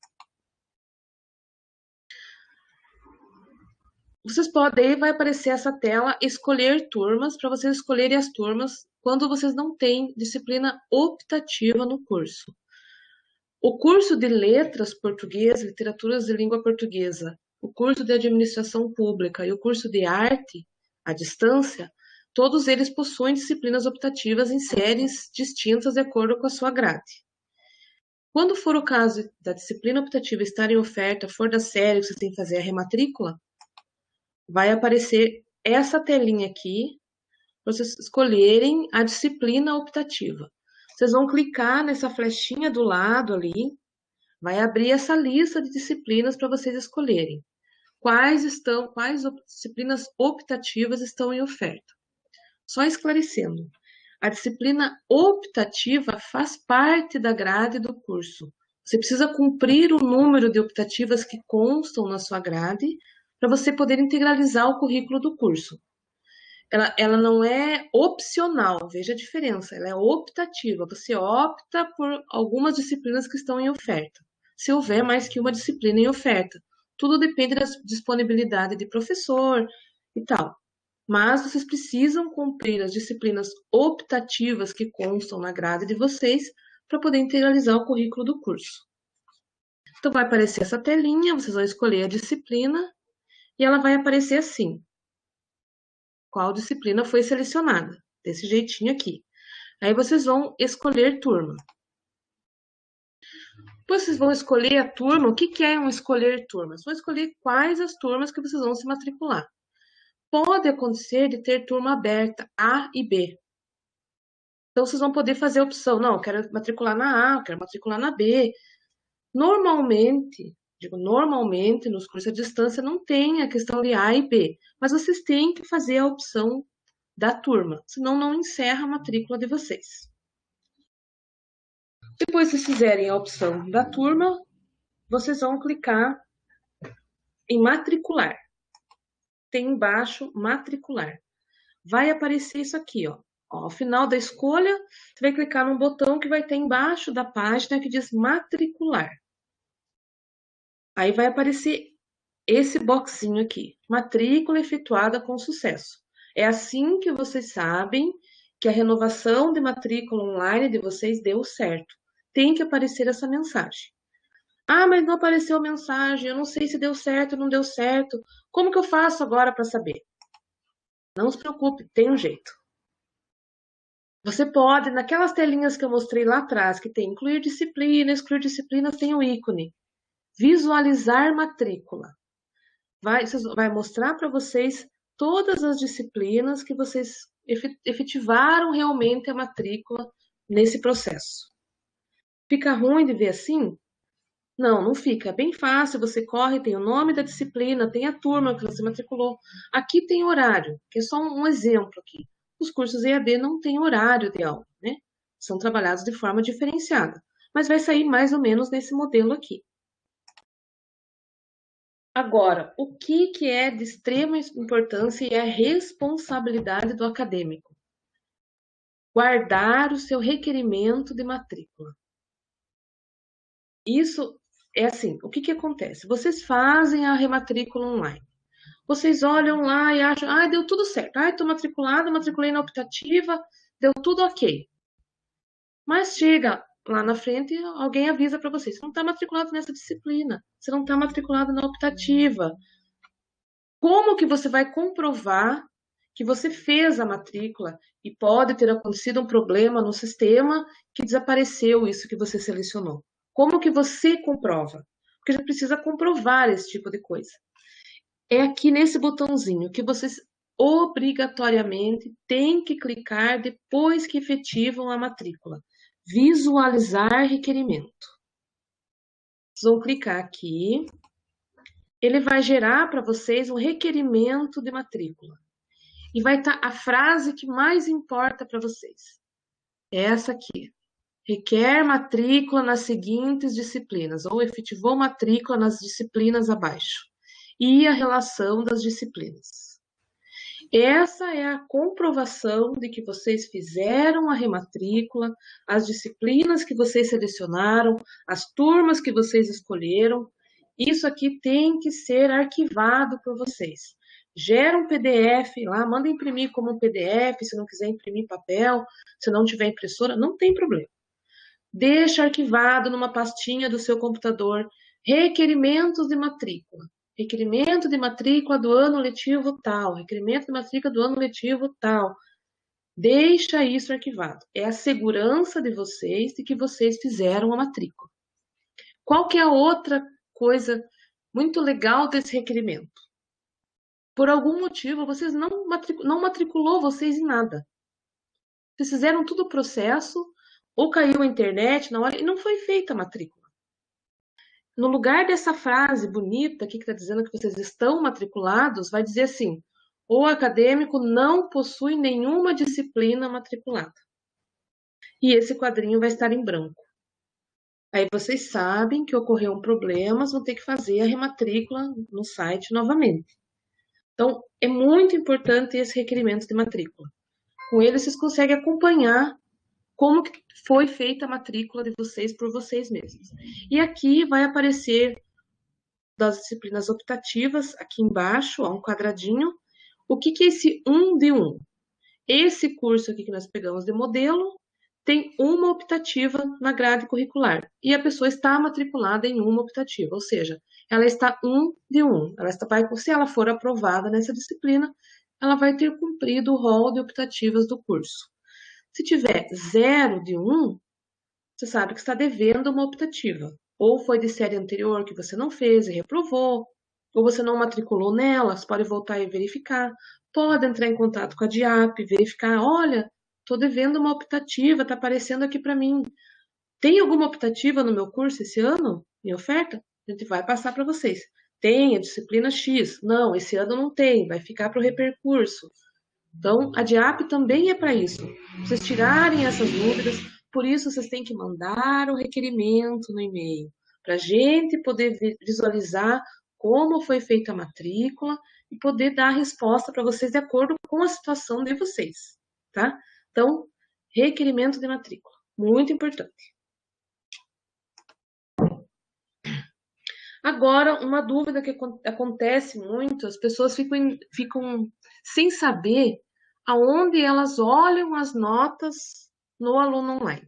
Vocês podem, vai aparecer essa tela, escolher turmas, para vocês escolherem as turmas quando vocês não têm disciplina optativa no curso. O curso de Letras Português, Literaturas de Língua Portuguesa, o curso de Administração Pública e o curso de Arte, à distância, todos eles possuem disciplinas optativas em séries distintas de acordo com a sua grade. Quando for o caso da disciplina optativa estar em oferta, for da série que vocês têm que fazer a rematrícula, vai aparecer essa telinha aqui, para vocês escolherem a disciplina optativa. Vocês vão clicar nessa flechinha do lado ali, vai abrir essa lista de disciplinas para vocês escolherem. Quais disciplinas optativas estão em oferta? Só esclarecendo, a disciplina optativa faz parte da grade do curso. Você precisa cumprir o número de optativas que constam na sua grade para você poder integralizar o currículo do curso. Ela não é opcional, veja a diferença, ela é optativa. Você opta por algumas disciplinas que estão em oferta, se houver mais que uma disciplina em oferta. Tudo depende da disponibilidade de professor e tal. mas vocês precisam cumprir as disciplinas optativas que constam na grade de vocês para poder integralizar o currículo do curso. Então, vai aparecer essa telinha, vocês vão escolher a disciplina e ela vai aparecer assim. Qual disciplina foi selecionada? Desse jeitinho aqui. Aí vocês vão escolher turma. Depois vocês vão escolher a turma. O que é um escolher turma? Vocês vão escolher quais as turmas que vocês vão se matricular. Pode acontecer de ter turma aberta, A e B. Então, vocês vão poder fazer a opção. Não, eu quero matricular na A, eu quero matricular na B. Normalmente, nos cursos à distância não tem a questão de A e B, mas vocês têm que fazer a opção da turma, senão não encerra a matrícula de vocês. Depois que vocês fizerem a opção da turma, vocês vão clicar em matricular. Tem embaixo matricular. Vai aparecer isso aqui, ó. Ao final da escolha, você vai clicar num botão que vai ter embaixo da página que diz matricular. Aí vai aparecer esse boxinho aqui, matrícula efetuada com sucesso. É assim que vocês sabem que a renovação de matrícula online de vocês deu certo. Tem que aparecer essa mensagem. Ah, mas não apareceu a mensagem, eu não sei se deu certo ou não deu certo. Como que eu faço agora para saber? Não se preocupe, tem um jeito. Você pode, naquelas telinhas que eu mostrei lá atrás, que tem incluir excluir disciplinas, tem o ícone. Visualizar matrícula. Vai mostrar para vocês todas as disciplinas que vocês efetivaram realmente a matrícula nesse processo. Fica ruim de ver assim? Não, não fica. É bem fácil, você corre, tem o nome da disciplina, tem a turma que você matriculou. Aqui tem horário, que é só um exemplo aqui. Os cursos EAD não têm horário de aula, né? São trabalhados de forma diferenciada. Mas vai sair mais ou menos nesse modelo aqui. Agora, o que é de extrema importância e é a responsabilidade do acadêmico? Guardar o seu requerimento de matrícula. Isso é assim, o que acontece? Vocês fazem a rematrícula online. Vocês olham lá e acham, deu tudo certo. Estou matriculado, matriculei na optativa, deu tudo ok. Mas chega lá na frente, alguém avisa para vocês, você não está matriculado nessa disciplina, você não está matriculado na optativa. Como que você vai comprovar que você fez a matrícula e pode ter acontecido um problema no sistema que desapareceu isso que você selecionou? Como que você comprova? Porque a gente precisa comprovar esse tipo de coisa. É aqui nesse botãozinho que vocês obrigatoriamente têm que clicar depois que efetivam a matrícula. Visualizar requerimento. Vocês vão clicar aqui. Ele vai gerar para vocês um requerimento de matrícula. E vai estar a frase que mais importa para vocês. É essa aqui. Requer matrícula nas seguintes disciplinas, ou efetivou matrícula nas disciplinas abaixo. E a relação das disciplinas. Essa é a comprovação de que vocês fizeram a rematrícula, as disciplinas que vocês selecionaram, as turmas que vocês escolheram. Isso aqui tem que ser arquivado por vocês. Gera um PDF lá, manda imprimir como um PDF, se não quiser imprimir papel, se não tiver impressora, não tem problema. Deixa arquivado numa pastinha do seu computador, requerimentos de matrícula. Requerimento de matrícula do ano letivo tal, requerimento de matrícula do ano letivo tal. Deixa isso arquivado. É a segurança de vocês de que vocês fizeram a matrícula. Qual que é a outra coisa muito legal desse requerimento? Por algum motivo, vocês não matriculou vocês em nada. Vocês fizeram todo o processo, ou caiu a internet na hora e não foi feita a matrícula. No lugar dessa frase bonita aqui que está dizendo que vocês estão matriculados, vai dizer assim, o acadêmico não possui nenhuma disciplina matriculada. E esse quadrinho vai estar em branco. Aí vocês sabem que ocorreu um problema, vão ter que fazer a rematrícula no site novamente. Então, é muito importante esse requerimento de matrícula. Com ele, vocês conseguem acompanhar como que foi feita a matrícula de vocês por vocês mesmos. E aqui vai aparecer das disciplinas optativas, aqui embaixo, ó, um quadradinho, O que é esse 1 de 1? Esse curso aqui que nós pegamos de modelo tem uma optativa na grade curricular e a pessoa está matriculada em uma optativa, ou seja, ela está 1 de 1. Se ela for aprovada nessa disciplina, ela vai ter cumprido o rol de optativas do curso. Se tiver 0 de 1, você sabe que está devendo uma optativa. Ou foi de série anterior que você não fez e reprovou, ou você não matriculou nela, você pode voltar e verificar. Pode entrar em contato com a DIAP, verificar, olha, estou devendo uma optativa, está aparecendo aqui para mim. Tem alguma optativa no meu curso esse ano, em oferta? A gente vai passar para vocês. Tem a disciplina X. Não, esse ano não tem, vai ficar para o repercurso. Então, a DIAP também é para isso. Vocês tirarem essas dúvidas, por isso vocês têm que mandar o requerimento no e-mail, para a gente poder visualizar como foi feita a matrícula e poder dar a resposta para vocês de acordo com a situação de vocês, tá? Então, requerimento de matrícula, muito importante. Agora, uma dúvida que acontece muito, as pessoas ficam sem saber aonde elas olham as notas no aluno online.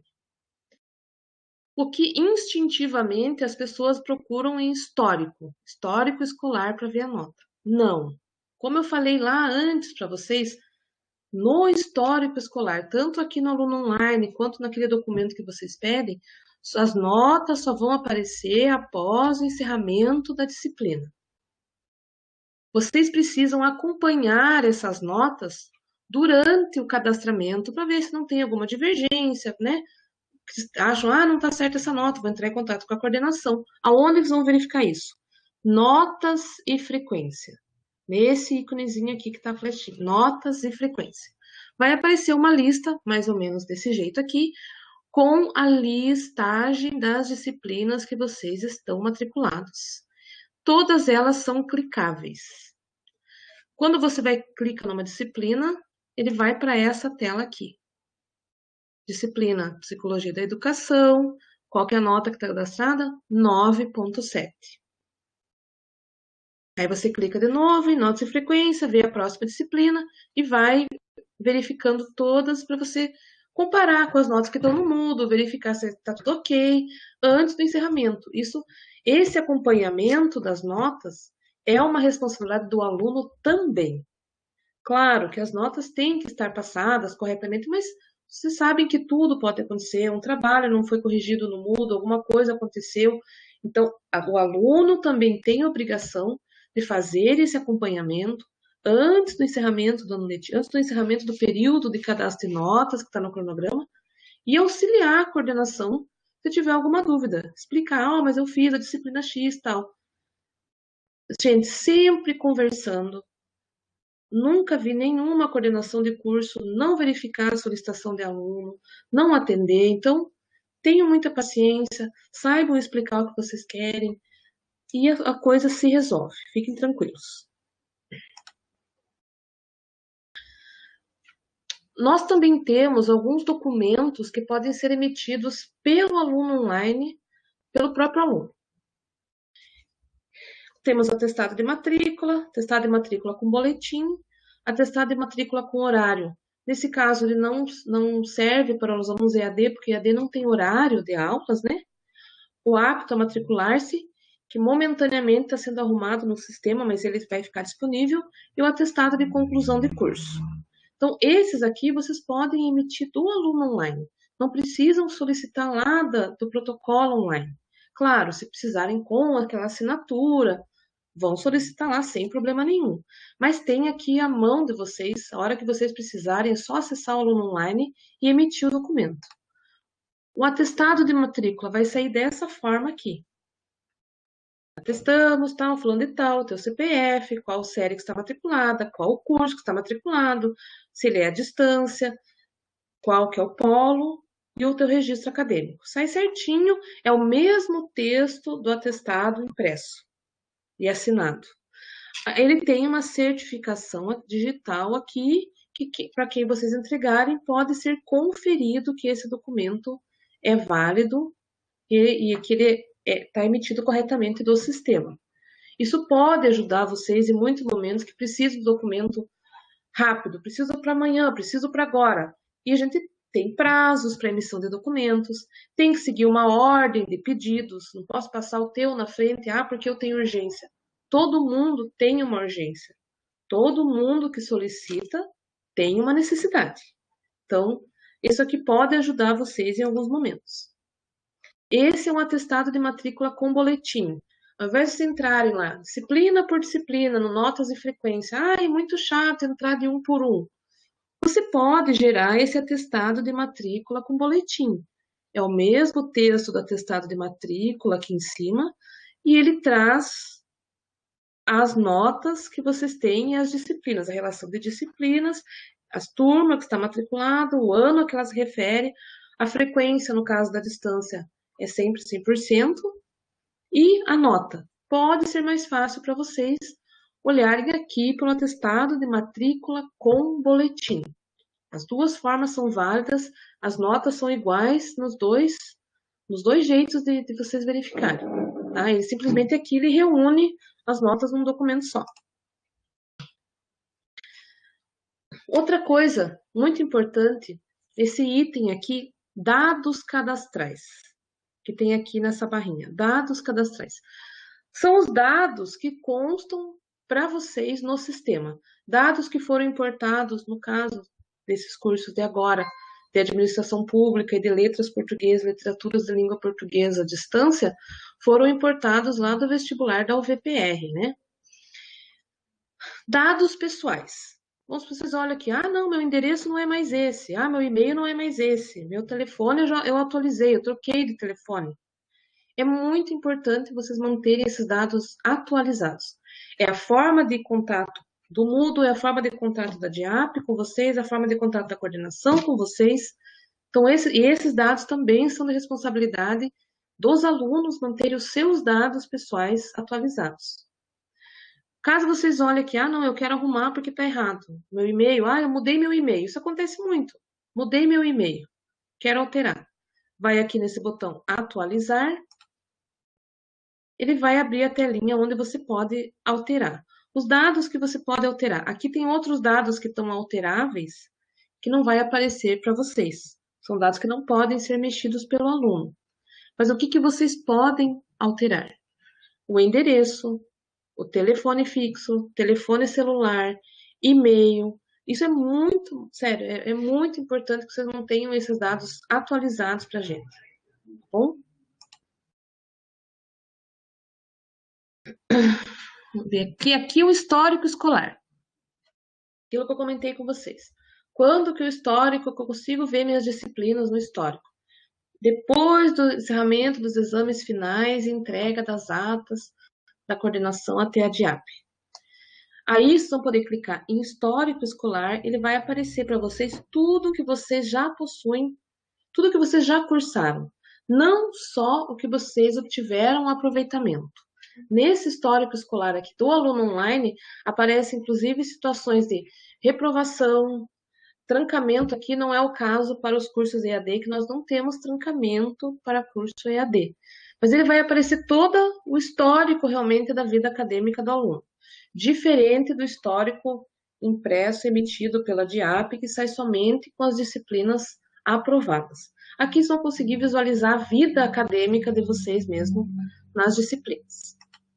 O que instintivamente as pessoas procuram em histórico escolar para ver a nota. Não. Como eu falei lá antes para vocês, no histórico escolar, tanto aqui no aluno online quanto naquele documento que vocês pedem, as notas só vão aparecer após o encerramento da disciplina. Vocês precisam acompanhar essas notas durante o cadastramento para ver se não tem alguma divergência, né? Acham, não está certa essa nota, vou entrar em contato com a coordenação. Aonde eles vão verificar isso? Notas e frequência. Nesse íconezinho aqui que está a flechinha, notas e frequência. Vai aparecer uma lista, mais ou menos desse jeito aqui, com a listagem das disciplinas que vocês estão matriculados. Todas elas são clicáveis. Quando você vai clicar numa disciplina, ele vai para essa tela aqui. Disciplina Psicologia da Educação. Qual que é a nota que está cadastrada? 9.7. Aí você clica de novo em notas e frequência, vê a próxima disciplina e vai verificando todas para você comparar com as notas que estão no Moodle, verificar se está tudo ok antes do encerramento. Esse acompanhamento das notas é uma responsabilidade do aluno também. Claro que as notas têm que estar passadas corretamente, mas vocês sabem que tudo pode acontecer, um trabalho não foi corrigido no Moodle, alguma coisa aconteceu. Então, o aluno também tem a obrigação de fazer esse acompanhamento antes do encerramento do ano letivo, antes do encerramento do período de cadastro de notas que está no cronograma, e auxiliar a coordenação se tiver alguma dúvida. Explicar, mas eu fiz a disciplina X e tal. Gente, sempre conversando. Nunca vi nenhuma coordenação de curso não verificar a solicitação de aluno, não atender. Então, tenham muita paciência, saibam explicar o que vocês querem e a coisa se resolve. Fiquem tranquilos. Nós também temos alguns documentos que podem ser emitidos pelo aluno online, pelo próprio aluno. Temos atestado de matrícula com boletim, atestado de matrícula com horário. Nesse caso, ele não serve para os alunos EAD, porque EAD não tem horário de aulas, né? O apto a matricular-se, que momentaneamente está sendo arrumado no sistema, mas ele vai ficar disponível, e o atestado de conclusão de curso. Então, esses aqui vocês podem emitir do aluno online. Não precisam solicitar lá do protocolo online. Claro, se precisarem com aquela assinatura, vão solicitar lá sem problema nenhum. Mas tem aqui a mão de vocês, a hora que vocês precisarem, é só acessar o aluno online e emitir o documento. O atestado de matrícula vai sair dessa forma aqui. Atestamos, tal, fulano de tal, teu CPF, qual série que está matriculada, qual o curso que está matriculado, se ele é à distância, qual que é o polo e o teu registro acadêmico. Sai certinho, é o mesmo texto do atestado impresso e assinado. Ele tem uma certificação digital aqui, que para quem vocês entregarem, pode ser conferido que esse documento é válido e que ele está emitido corretamente do sistema. Isso pode ajudar vocês em muitos momentos que precisam do documento rápido, preciso para amanhã, preciso para agora. E a gente tem prazos para emissão de documentos, tem que seguir uma ordem de pedidos, não posso passar o teu na frente, porque eu tenho urgência. Todo mundo tem uma urgência. Todo mundo que solicita tem uma necessidade. Então, isso aqui pode ajudar vocês em alguns momentos. Esse é um atestado de matrícula com boletim. Ao invés de vocês entrarem lá, disciplina por disciplina, no notas e frequência, é muito chato entrar de um por um. Você pode gerar esse atestado de matrícula com boletim. É o mesmo texto do atestado de matrícula aqui em cima, e ele traz as notas que vocês têm e as disciplinas, a relação de disciplinas, as turmas que está matriculado, o ano a que elas referem, a frequência, no caso da distância, é sempre 100%, e a nota. Pode ser mais fácil para vocês olharem aqui pelo atestado de matrícula com boletim. As duas formas são válidas, as notas são iguais nos dois jeitos de vocês verificarem. Tá? Ele simplesmente aqui ele reúne as notas num documento só. Outra coisa muito importante, esse item aqui, dados cadastrais, que tem aqui nessa barrinha, dados cadastrais. São os dados que constam para vocês no sistema. Dados que foram importados, no caso desses cursos de agora, de administração pública e de letras portuguesas, literaturas de língua portuguesa à distância, foram importados lá do vestibular da UVPR, né? Dados pessoais. Vamos vocês olham aqui, não, meu endereço não é mais esse, meu e-mail não é mais esse, meu telefone eu atualizei, eu troquei de telefone. É muito importante vocês manterem esses dados atualizados. É a forma de contato do Moodle, é a forma de contato da DIAP com vocês, a forma de contato da coordenação com vocês. Então, esses dados também são de responsabilidade dos alunos manterem os seus dados pessoais atualizados. Caso vocês olhem aqui, não, eu quero arrumar porque está errado. Meu e-mail, eu mudei meu e-mail. Isso acontece muito. Mudei meu e-mail. Quero alterar. Vai aqui nesse botão atualizar. Ele vai abrir a telinha onde você pode alterar. Os dados que você pode alterar. Aqui tem outros dados que estão alteráveis que não vai aparecer para vocês. São dados que não podem ser mexidos pelo aluno. Mas o que vocês podem alterar? O endereço, o telefone fixo, telefone celular, e-mail. Isso é muito, sério, é muito importante que vocês mantenham esses dados atualizados para a gente. Tá bom? Vamos ver aqui o histórico escolar. Aquilo que eu comentei com vocês. Quando que o histórico, que eu consigo ver minhas disciplinas no histórico? Depois do encerramento dos exames finais e entrega das atas da coordenação até a DIAP. Aí vocês vão poder clicar em histórico escolar, ele vai aparecer para vocês tudo que vocês já possuem, tudo que vocês já cursaram. Não só o que vocês obtiveram aproveitamento. Nesse histórico escolar aqui do aluno online, aparecem inclusive situações de reprovação, trancamento. Aqui não é o caso para os cursos EAD, que nós não temos trancamento para curso EAD. Mas ele vai aparecer todo o histórico realmente da vida acadêmica do aluno. Diferente do histórico impresso emitido pela DIAP, que sai somente com as disciplinas aprovadas. Aqui vocês vão conseguir visualizar a vida acadêmica de vocês mesmo nas disciplinas.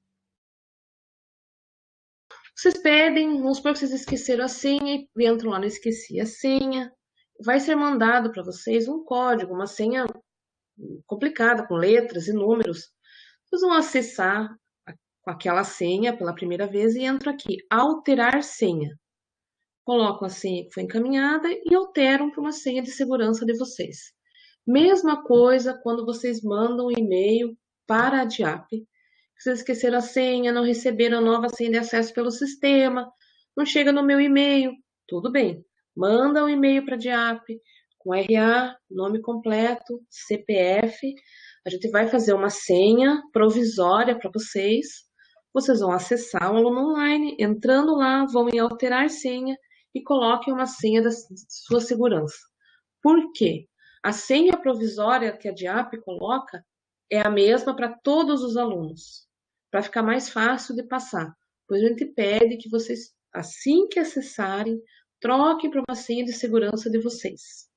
Vocês pedem, vamos supor que vocês esqueceram a senha e entram lá no esqueci a senha. Vai ser mandado para vocês um código, uma senha complicada, com letras e números. Vocês vão acessar com aquela senha pela primeira vez e entram aqui, alterar senha. Colocam a senha que foi encaminhada e alteram para uma senha de segurança de vocês. Mesma coisa quando vocês mandam um e-mail para a DIAP. Vocês esqueceram a senha, não receberam a nova senha de acesso pelo sistema, não chega no meu e-mail, tudo bem. Manda um e-mail para a DIAP com RA, nome completo, CPF. A gente vai fazer uma senha provisória para vocês. Vocês vão acessar o aluno online, entrando lá, vão em alterar senha e coloquem uma senha da sua segurança. Por quê? A senha provisória que a DIAP coloca é a mesma para todos os alunos, para ficar mais fácil de passar. Pois a gente pede que vocês, assim que acessarem, troquem para uma senha de segurança de vocês.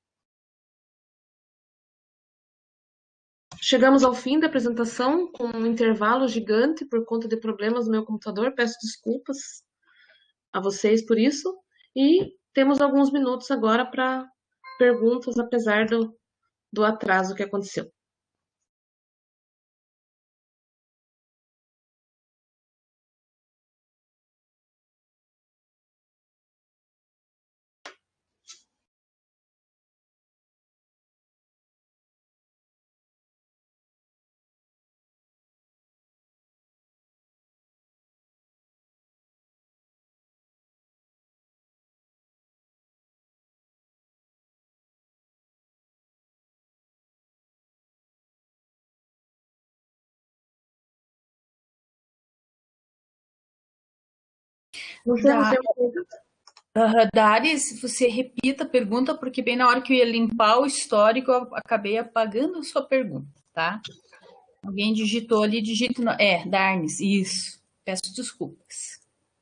Chegamos ao fim da apresentação, com um intervalo gigante por conta de problemas no meu computador. Peço desculpas a vocês por isso. E temos alguns minutos agora para perguntas, apesar do atraso que aconteceu. Não sei, não tem uma pergunta? Dari, se você repita a pergunta, porque bem na hora que eu ia limpar o histórico, eu acabei apagando a sua pergunta, tá? Alguém digitou ali, digita... Darnes, isso. Peço desculpas.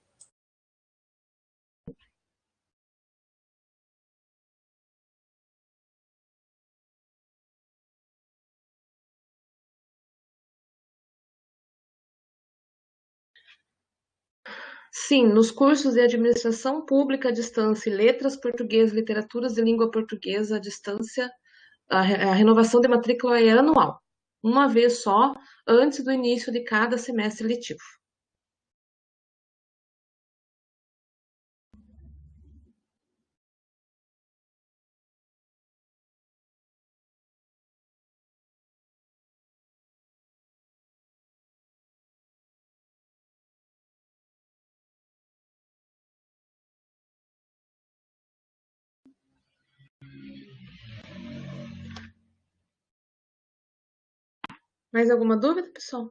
Sim, nos cursos de administração pública à distância e letras português, literaturas de língua portuguesa à distância, a renovação de matrícula é anual, uma vez só, antes do início de cada semestre letivo. Mais alguma dúvida, pessoal?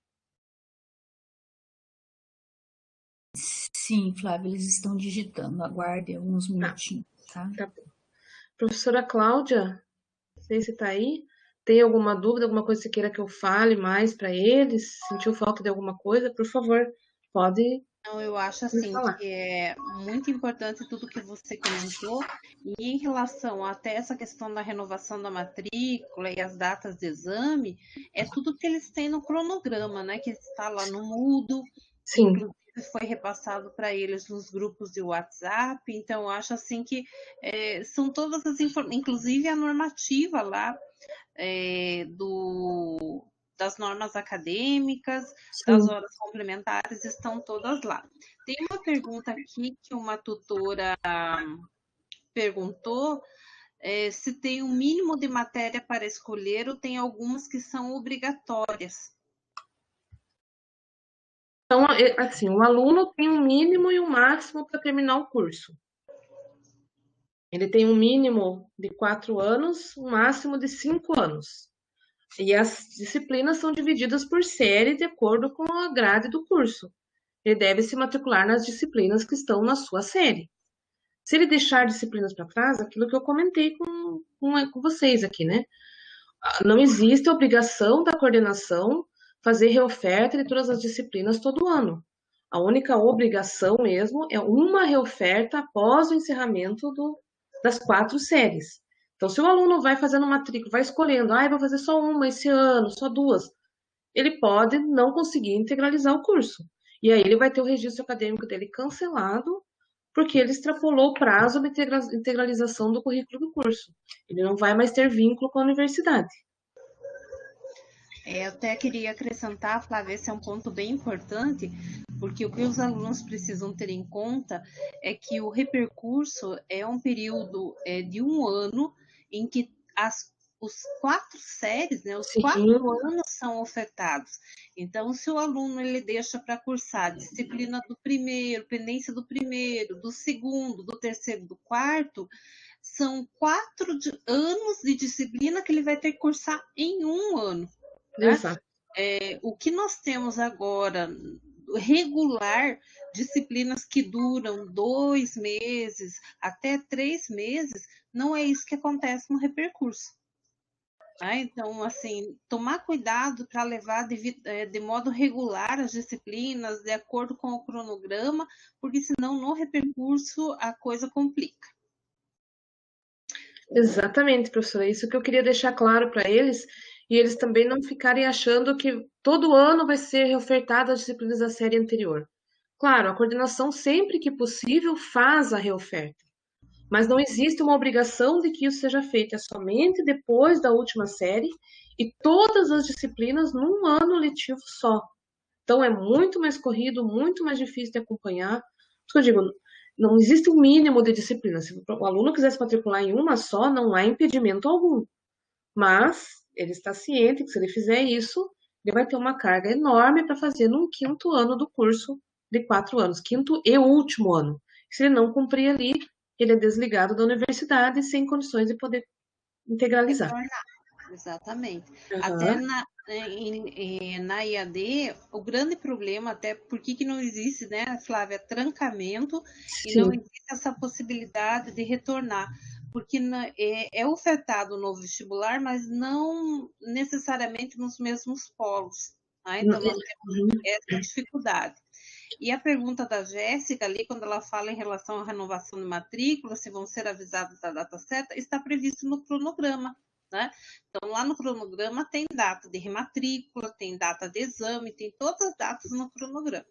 Sim, Flávia, eles estão digitando. Aguarde alguns minutinhos, tá? Tá bom. Professora Cláudia, não sei se está aí. Tem alguma dúvida, alguma coisa que você queira que eu fale mais para eles? Sentiu falta de alguma coisa? Por favor, pode. Não, eu acho assim que é muito importante tudo que você comentou, e em relação até essa questão da renovação da matrícula e as datas de exame, é tudo que eles têm no cronograma, né? Que está lá no Moodle, Sim. Inclusive foi repassado para eles nos grupos de WhatsApp, então eu acho assim que são todas as informações, inclusive a normativa lá das normas acadêmicas, das horas complementares, estão todas lá. Tem uma pergunta aqui que uma tutora perguntou se tem um mínimo de matéria para escolher ou tem algumas que são obrigatórias. Então, assim, o aluno tem um mínimo e um máximo para terminar o curso. Ele tem um mínimo de 4 anos, um máximo de 5 anos. E as disciplinas são divididas por série de acordo com a grade do curso. Ele deve se matricular nas disciplinas que estão na sua série. Se ele deixar disciplinas para trás, aquilo que eu comentei com vocês aqui, né? Não existe obrigação da coordenação fazer reoferta de todas as disciplinas todo ano. A única obrigação mesmo é uma reoferta após o encerramento das 4 séries. Então, se o aluno vai fazendo matrícula, vai escolhendo, vou fazer só uma esse ano, só 2, ele pode não conseguir integralizar o curso. E aí ele vai ter o registro acadêmico dele cancelado, porque ele extrapolou o prazo de integralização do currículo do curso. Ele não vai mais ter vínculo com a universidade. Eu até queria acrescentar, Flávia, esse é um ponto bem importante, porque o que os alunos precisam ter em conta é que o repercurso é um período de 1 ano em que os 4 séries, né, os 4 anos são ofertados. Então, se o aluno ele deixa para cursar disciplina do primeiro, pendência do primeiro, do segundo, do terceiro, do quarto, são 4 anos de disciplina que ele vai ter que cursar em 1 ano. Né? O que nós temos agora regular, disciplinas que duram 2 meses até 3 meses, não é isso que acontece no repercurso. Né? Então, assim, tomar cuidado para levar de modo regular as disciplinas, de acordo com o cronograma, porque senão no repercurso a coisa complica. Exatamente, professora. É isso que eu queria deixar claro para eles, e eles também não ficarem achando que todo ano vai ser reofertada as disciplinas da série anterior. Claro, a coordenação, sempre que possível, faz a reoferta, mas não existe uma obrigação de que isso seja feito, é somente depois da última série e todas as disciplinas num ano letivo só. Então é muito mais corrido, muito mais difícil de acompanhar. Por isso que eu digo, não existe um mínimo de disciplina. Se o aluno quiser se matricular em uma só, não há impedimento algum. Mas ele está ciente que se ele fizer isso, ele vai ter uma carga enorme para fazer no quinto ano do curso de 4 anos, quinto e último ano. Se ele não cumprir ali, ele é desligado da universidade sem condições de poder integralizar. Exatamente. Até Uhum. na IAD, o grande problema, até porque que não existe, né, Flávia, trancamento e não Sim. existe essa possibilidade de retornar, porque é ofertado no vestibular, mas não necessariamente nos mesmos polos. Tá? Então, nós temos essa dificuldade. E a pergunta da Jéssica ali, quando ela fala em relação à renovação de matrícula, se vão ser avisados da data certa, está previsto no cronograma. Né? Então, lá no cronograma tem data de rematrícula, tem data de exame, tem todas as datas no cronograma.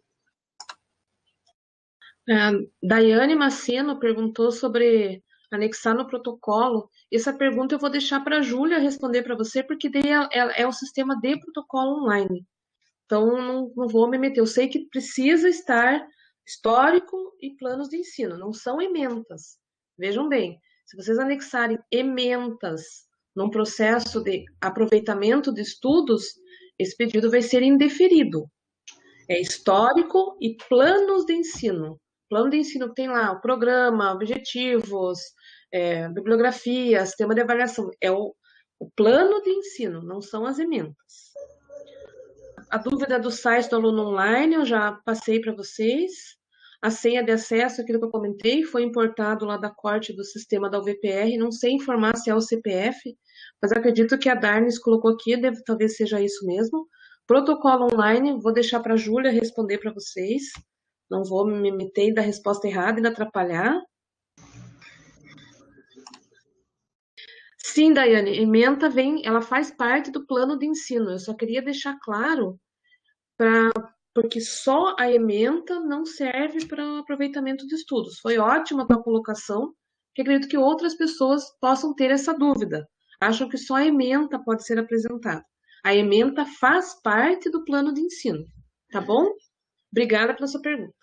Daiane Maceno perguntou sobre anexar no protocolo. Essa pergunta eu vou deixar para a Júlia responder para você, porque daí é o sistema de protocolo online. Então, não vou me meter. Eu sei que precisa estar histórico e planos de ensino, não são ementas. Vejam bem, se vocês anexarem ementas num processo de aproveitamento de estudos, esse pedido vai ser indeferido. É histórico e planos de ensino. Plano de ensino tem lá o programa, objetivos, bibliografia, sistema de avaliação. É o plano de ensino, não são as ementas. A dúvida do site do aluno online eu já passei para vocês. A senha de acesso, aquilo que eu comentei, foi importado lá da corte do sistema da UVPR. Não sei informar se é o CPF, mas acredito que a Darnes colocou aqui, talvez seja isso mesmo. Protocolo online, vou deixar para a Júlia responder para vocês. Não vou me meter e dar resposta errada e me atrapalhar. Sim, Daiane, ementa ela faz parte do plano de ensino. Eu só queria deixar claro porque só a ementa não serve para aproveitamento de estudos. Foi ótima a tua colocação, que acredito que outras pessoas possam ter essa dúvida. Acham que só a ementa pode ser apresentada. A ementa faz parte do plano de ensino, tá bom? Obrigada pela sua pergunta.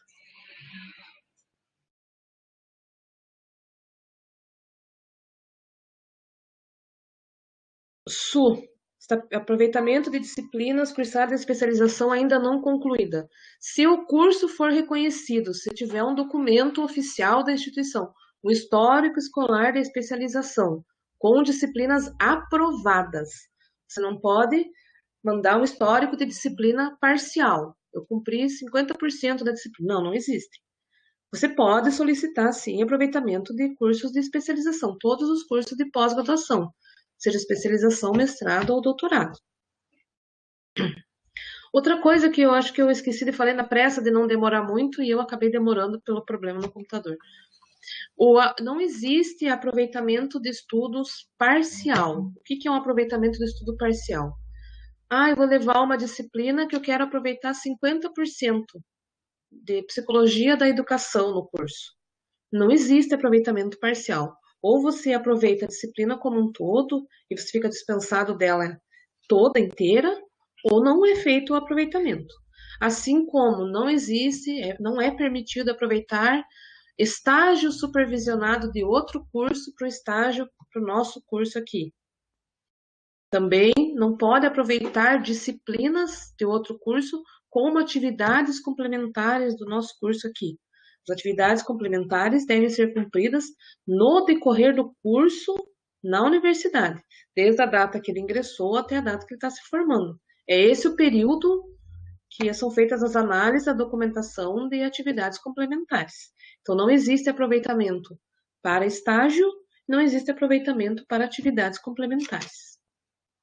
Aproveitamento de disciplinas cursadas de especialização ainda não concluída. Se o curso for reconhecido, se tiver um documento oficial da instituição, um histórico escolar da especialização, com disciplinas aprovadas, você não pode mandar um histórico de disciplina parcial. Eu cumpri 50% da disciplina. Não existe. Você pode solicitar, sim, aproveitamento de cursos de especialização, todos os cursos de pós-graduação, seja especialização, mestrado ou doutorado. Outra coisa que eu acho que eu esqueci de falar na pressa de não demorar muito e eu acabei demorando pelo problema no computador. Não existe aproveitamento de estudos parcial. O que é um aproveitamento de estudo parcial? Eu vou levar uma disciplina que eu quero aproveitar 50% de psicologia da educação no curso. Não existe aproveitamento parcial. Ou você aproveita a disciplina como um todo e você fica dispensado dela toda inteira, ou não é feito o aproveitamento. Assim como não é permitido aproveitar estágio supervisionado de outro curso para o nosso curso aqui. Também não pode aproveitar disciplinas de outro curso como atividades complementares do nosso curso aqui. As atividades complementares devem ser cumpridas no decorrer do curso na universidade, desde a data que ele ingressou até a data que ele está se formando. É esse o período que são feitas as análises da documentação de atividades complementares. Então, não existe aproveitamento para estágio, não existe aproveitamento para atividades complementares.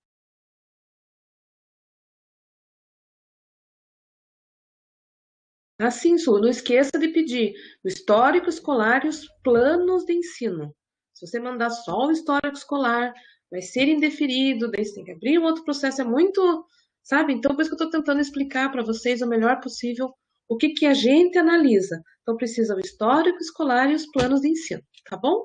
Assim, Su, não esqueça de pedir o histórico escolar e os planos de ensino. Se você mandar só o histórico escolar, vai ser indeferido, daí você tem que abrir um outro processo, é muito, sabe? Então, por isso que eu estou tentando explicar para vocês o melhor possível o que que a gente analisa. Então, precisa o histórico escolar e os planos de ensino, tá bom?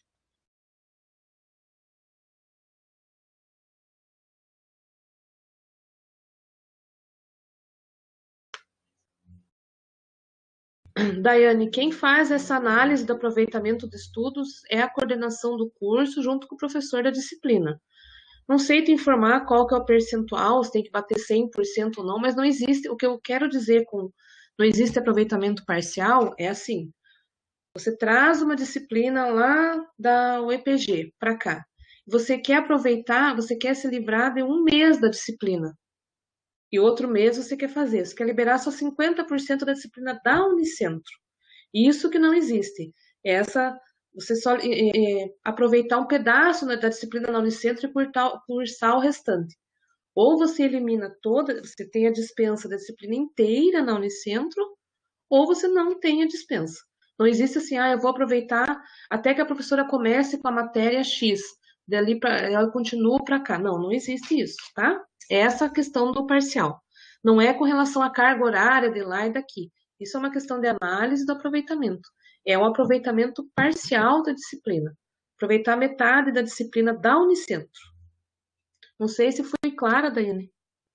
Daiane, quem faz essa análise do aproveitamento de estudos é a coordenação do curso junto com o professor da disciplina. Não sei te informar qual que é o percentual, se tem que bater 100% ou não, mas não existe, o que eu quero dizer com não existe aproveitamento parcial, é assim, você traz uma disciplina lá da UEPG para cá, você quer aproveitar, você quer se livrar de um mês da disciplina, e outro mês você quer fazer, você quer liberar só 50% da disciplina da Unicentro. Isso que não existe. Essa, você só aproveitar um pedaço da disciplina na Unicentro e cursar o restante. Ou você elimina toda, você tem a dispensa da disciplina inteira na Unicentro, ou você não tem a dispensa. Não existe assim, eu vou aproveitar até que a professora comece com a matéria X, dali ela continua para cá. Não, não existe isso, tá? Essa é a questão do parcial. Não é com relação à carga horária de lá e daqui. Isso é uma questão de análise do aproveitamento. É um aproveitamento parcial da disciplina. Aproveitar metade da disciplina da Unicentro. Não sei se foi clara, Daiane.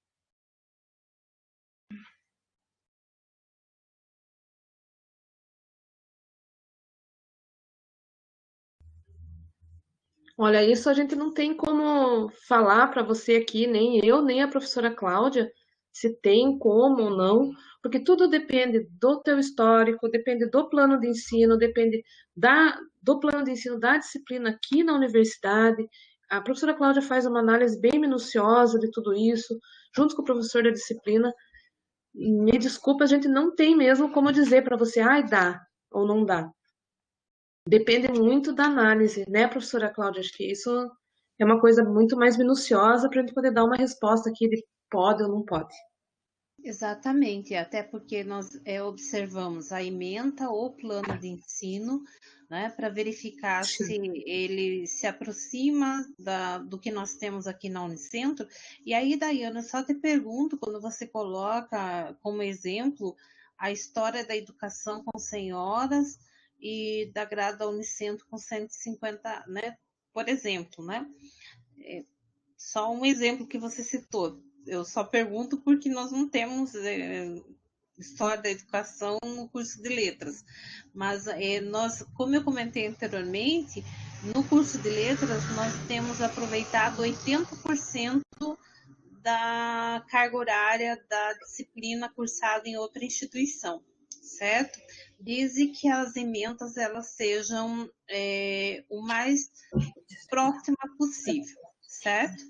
Olha, isso a gente não tem como falar para você aqui, nem eu, nem a professora Cláudia, se tem como ou não, porque tudo depende do teu histórico, depende do plano de ensino, depende do plano de ensino da disciplina aqui na universidade. A professora Cláudia faz uma análise bem minuciosa de tudo isso, junto com o professor da disciplina. Me desculpa, a gente não tem mesmo como dizer para você, dá ou não dá. Depende muito da análise, né, professora Cláudia? Acho que isso é uma coisa muito mais minuciosa para a gente poder dar uma resposta aqui de pode ou não pode. Exatamente, até porque nós observamos a ementa ou plano de ensino, né, para verificar se ele se aproxima do que nós temos aqui na Unicentro. E aí, Daiana, eu só te pergunto, quando você coloca como exemplo a história da educação com 100 horas e da grade da Unicentro com 150, né, por exemplo, né? Só um exemplo que você citou. Eu só pergunto porque nós não temos história da educação no curso de letras. Mas nós, como eu comentei anteriormente, no curso de letras nós temos aproveitado 80% da carga horária da disciplina cursada em outra instituição, certo? Desde que as emendas elas sejam o mais próxima possível, certo?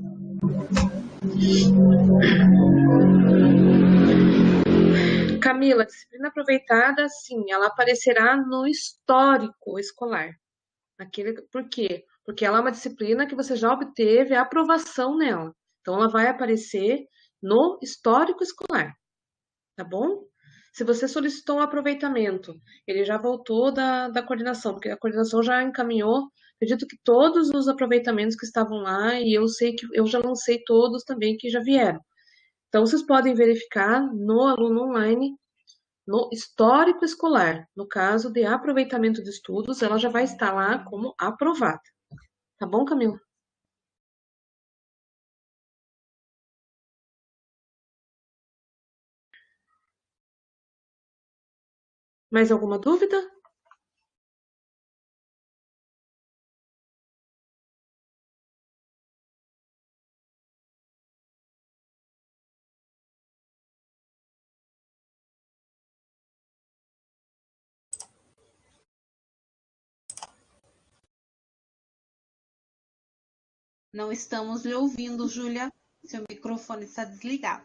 Camila, disciplina aproveitada, sim, ela aparecerá no histórico escolar. Por quê? Porque ela é uma disciplina que você já obteve a aprovação nela. Então, ela vai aparecer no histórico escolar, tá bom? Se você solicitou um aproveitamento, ele já voltou da coordenação, porque a coordenação já encaminhou, acredito que todos os aproveitamentos que estavam lá, e eu sei que eu já lancei todos também que já vieram. Então, vocês podem verificar no aluno online, no histórico escolar, no caso de aproveitamento de estudos, ela já vai estar lá como aprovada. Tá bom, Camila? Mais alguma dúvida? Não estamos lhe ouvindo, Júlia. Seu microfone está desligado.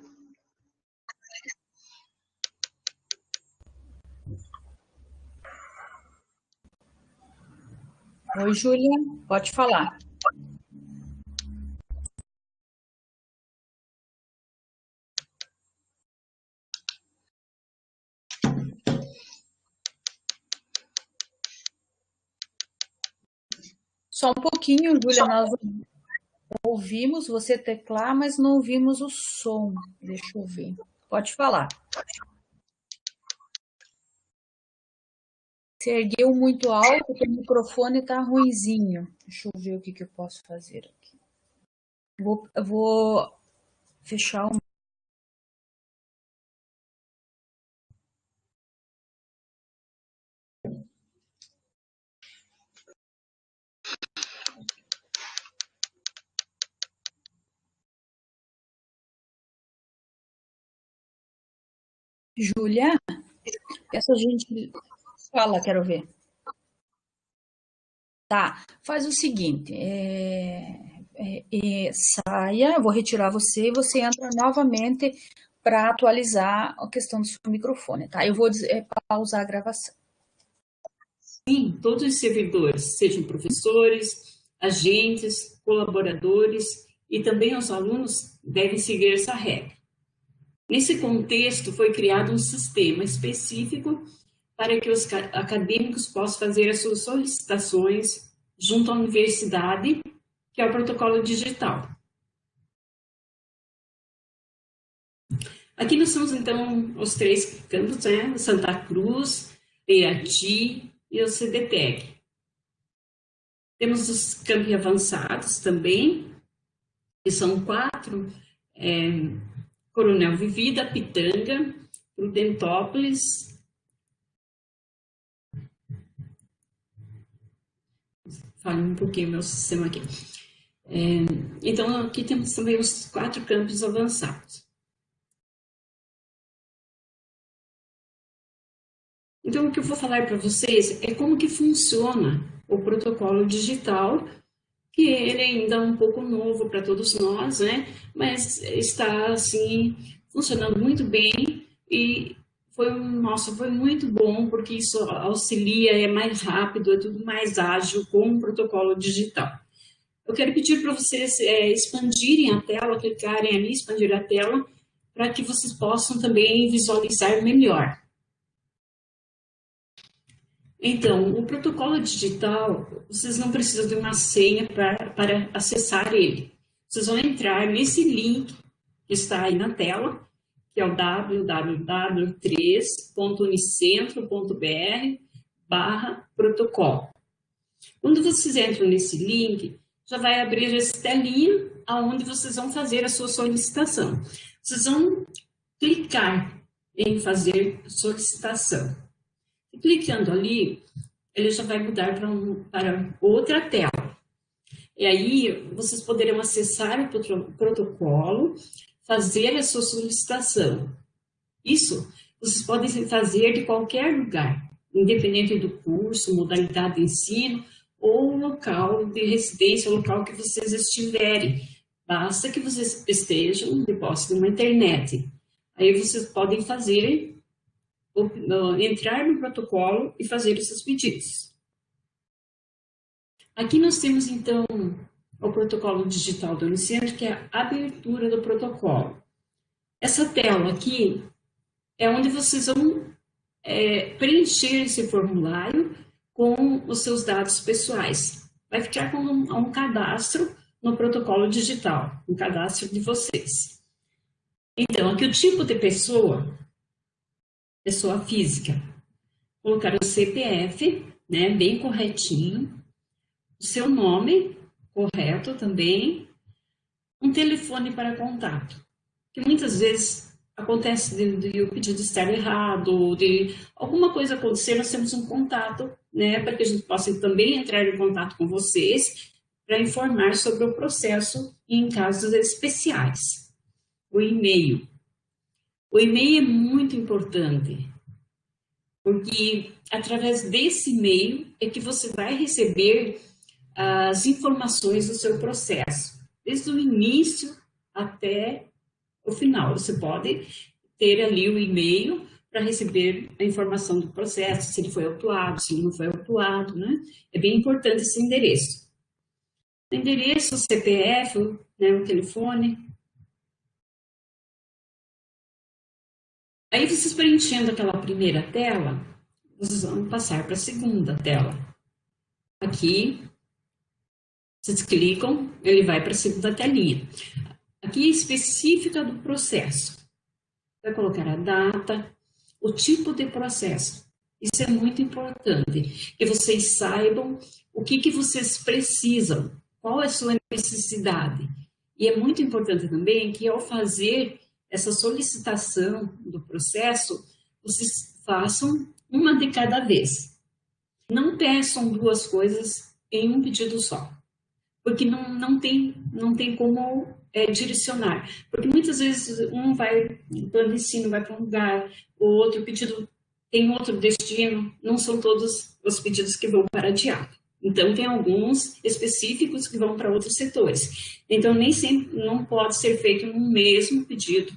Oi, Júlia, pode falar. Só um pouquinho, Júlia, nós ouvimos você teclar, mas não ouvimos o som. Deixa eu ver. Pode falar. Você ergueu muito alto, o microfone está ruinzinho. Deixa eu ver o que eu posso fazer aqui. Eu vou fechar o. Júlia, essa gente fala, quero ver. Tá, faz o seguinte, saia, eu vou retirar você e você entra novamente para atualizar a questão do seu microfone, tá? Eu vou pausar a gravação. Sim, todos os servidores, sejam professores, agentes, colaboradores e também os alunos devem seguir essa regra. Nesse contexto, foi criado um sistema específico para que os acadêmicos possam fazer as suas solicitações junto à universidade, que é o protocolo digital. Aqui nós temos, então, os 3 campos, né? Santa Cruz, EAD e o CDTEC. Temos os campi avançados também, que são 4, Coronel Vivida, Pitanga, Prudentópolis, falha um pouquinho meu sistema aqui. Então, aqui temos também os 4 campos avançados. Então, o que eu vou falar para vocês é como que funciona o protocolo digital, que ele ainda é um pouco novo para todos nós, né? Mas está, assim, funcionando muito bem e foi muito bom, porque isso auxilia, é mais rápido, é tudo mais ágil com o protocolo digital. Eu quero pedir para vocês expandirem a tela, clicarem ali, expandir a tela, para que vocês possam também visualizar melhor. Então, o protocolo digital, vocês não precisam de uma senha para acessar ele. Vocês vão entrar nesse link que está aí na tela, que é o www.unicentro.br/protocolo. Quando vocês entram nesse link, já vai abrir essa telinha onde vocês vão fazer a sua solicitação. Vocês vão clicar em fazer solicitação. E clicando ali, ele já vai mudar para outra tela. E aí, vocês poderão acessar o protocolo, fazer a sua solicitação. Isso vocês podem fazer de qualquer lugar, independente do curso, modalidade de ensino ou local de residência, local que vocês estiverem. Basta que vocês estejam de posse de uma internet. Aí vocês podem entrar no protocolo e fazer os seus pedidos. Aqui nós temos, então, o protocolo digital do Unicentro, que é a abertura do protocolo. Essa tela aqui é onde vocês vão preencher esse formulário com os seus dados pessoais. Vai ficar com um cadastro no protocolo digital, um cadastro de vocês. Então, aqui o tipo de pessoa física, colocar o CPF, né, bem corretinho, o seu nome correto também, um telefone para contato, que muitas vezes acontece de o pedido estar errado, ou de alguma coisa acontecer, nós temos um contato, né, para que a gente possa também entrar em contato com vocês, para informar sobre o processo em casos especiais. O e-mail. O e-mail é muito importante, porque através desse e-mail é que você vai receber as informações do seu processo, desde o início até o final. Você pode ter ali o e-mail para receber a informação do processo, se ele foi autuado, se ele não foi autuado, né? É bem importante esse endereço. O endereço, o CPF, né, o telefone. Aí, vocês preenchendo aquela primeira tela, vocês vão passar para a segunda tela. Aqui, Vocês clicam, ele vai para a segunda telinha. Aqui é específica do processo. Vai colocar a data, o tipo de processo. Isso é muito importante, que vocês saibam o que vocês precisam, qual é a sua necessidade. E é muito importante também que ao fazer essa solicitação do processo, vocês façam uma de cada vez. Não peçam duas coisas em um pedido só, porque não tem como direcionar. Porque muitas vezes um vai, o plano de ensino vai para um lugar, o outro pedido tem outro destino, não são todos os pedidos que vão para a DIAP. Então, tem alguns específicos que vão para outros setores. Então, nem sempre, não pode ser feito no mesmo pedido.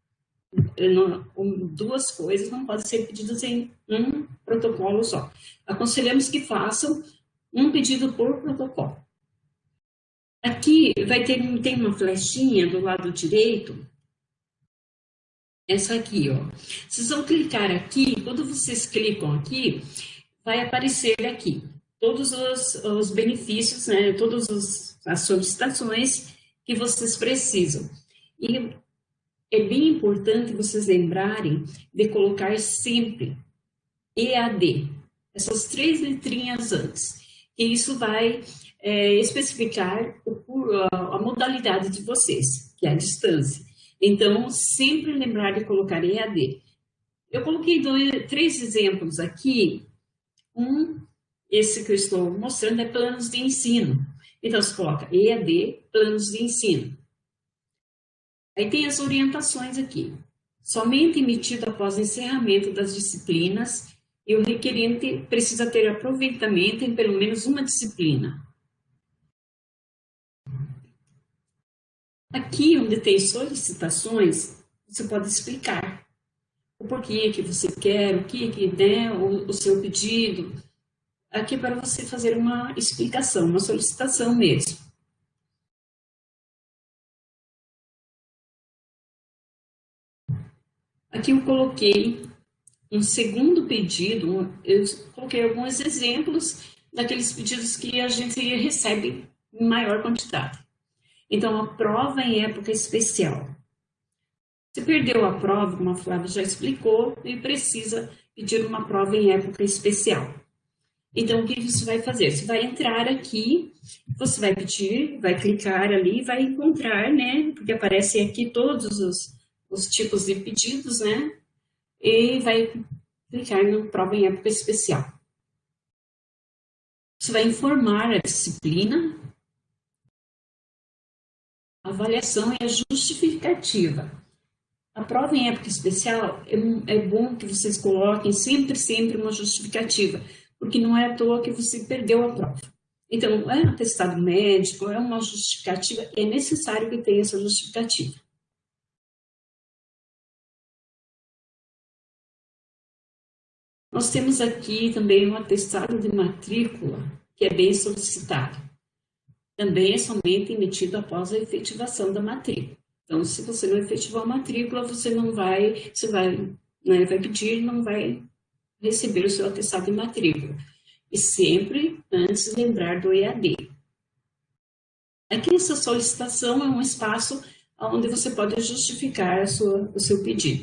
Duas coisas não podem ser pedidas em um protocolo só. Aconselhamos que façam um pedido por protocolo. Aqui tem uma flechinha do lado direito, essa aqui, ó. Vocês vão clicar aqui, quando vocês clicam aqui, vai aparecer aqui todos os benefícios, né, todas as solicitações que vocês precisam. E é bem importante vocês lembrarem de colocar sempre EAD, essas 3 letrinhas antes, que isso vai especificar a modalidade de vocês, que é a distância. Então, sempre lembrar de colocar EAD. Eu coloquei 3 exemplos aqui. Esse que eu estou mostrando é planos de ensino. Então, você coloca EAD, planos de ensino. Aí tem as orientações aqui. Somente emitido após o encerramento das disciplinas e o requerente precisa ter aproveitamento em pelo menos uma disciplina. Aqui, onde tem solicitações, você pode explicar o porquê que você quer, o que né, o seu pedido. Aqui é para você fazer uma explicação, uma solicitação mesmo. Aqui eu coloquei um segundo pedido, eu coloquei alguns exemplos daqueles pedidos que a gente recebe em maior quantidade. Então, a prova em época especial. Se perdeu a prova, como a Flávia já explicou, e precisa pedir uma prova em época especial. Então, o que você vai fazer? Você vai entrar aqui, você vai pedir, vai clicar ali, vai encontrar, né? Porque aparecem aqui todos os tipos de pedidos, né? E vai clicar na prova em época especial. Você vai informar a disciplina, a avaliação e a justificativa. A prova em época especial, é bom que vocês coloquem sempre uma justificativa, porque não é à toa que você perdeu a prova. Então, é um atestado médico, é uma justificativa, é necessário que tenha essa justificativa. Nós temos aqui também um atestado de matrícula, que é bem solicitado. Também é somente emitido após a efetivação da matrícula. Então, se você não efetivou a matrícula, você vai pedir, não vai receber o seu atestado de matrícula. E sempre antes lembrar do EAD. Aqui essa solicitação é um espaço onde você pode justificar o seu pedido.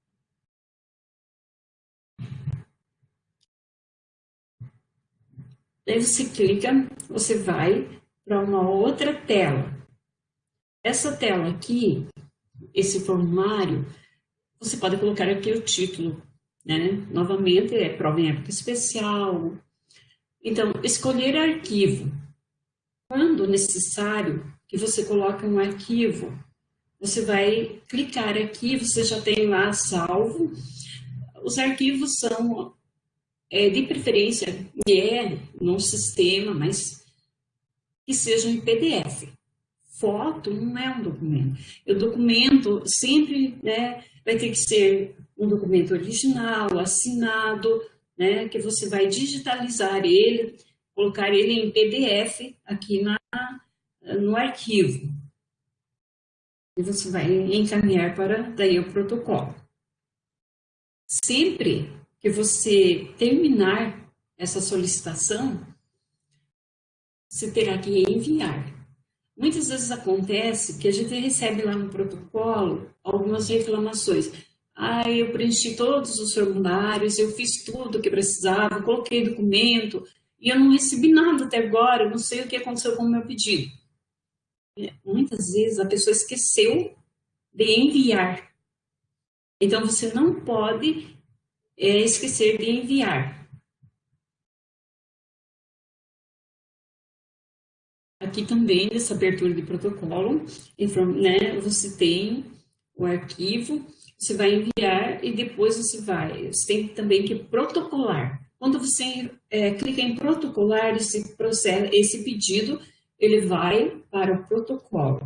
Daí você clica, você vai para uma outra tela. Essa tela aqui, esse formulário, você pode colocar aqui o título, né? Novamente, é prova em época especial. Então, escolher arquivo. Quando necessário que você coloque um arquivo, você vai clicar aqui, você já tem lá salvo. Os arquivos são, de preferência, num sistema, mas que sejam em PDF. Foto não é um documento. O documento sempre, né, vai ter que ser um documento original, assinado, né, que você vai digitalizar ele, colocar ele em PDF aqui no arquivo. E você vai encaminhar para daí o protocolo. Sempre que você terminar essa solicitação, você terá que reenviar. Muitas vezes acontece que a gente recebe lá no protocolo algumas reclamações. Eu preenchi todos os formulários, eu fiz tudo o que precisava, coloquei documento, e eu não recebi nada até agora, eu não sei o que aconteceu com o meu pedido. Muitas vezes a pessoa esqueceu de enviar. Então, você não pode esquecer de enviar. Aqui também, nessa abertura de protocolo, né, você tem o arquivo, você vai enviar e depois você tem também que protocolar. Quando você clica em protocolar esse pedido, ele vai para o protocolo.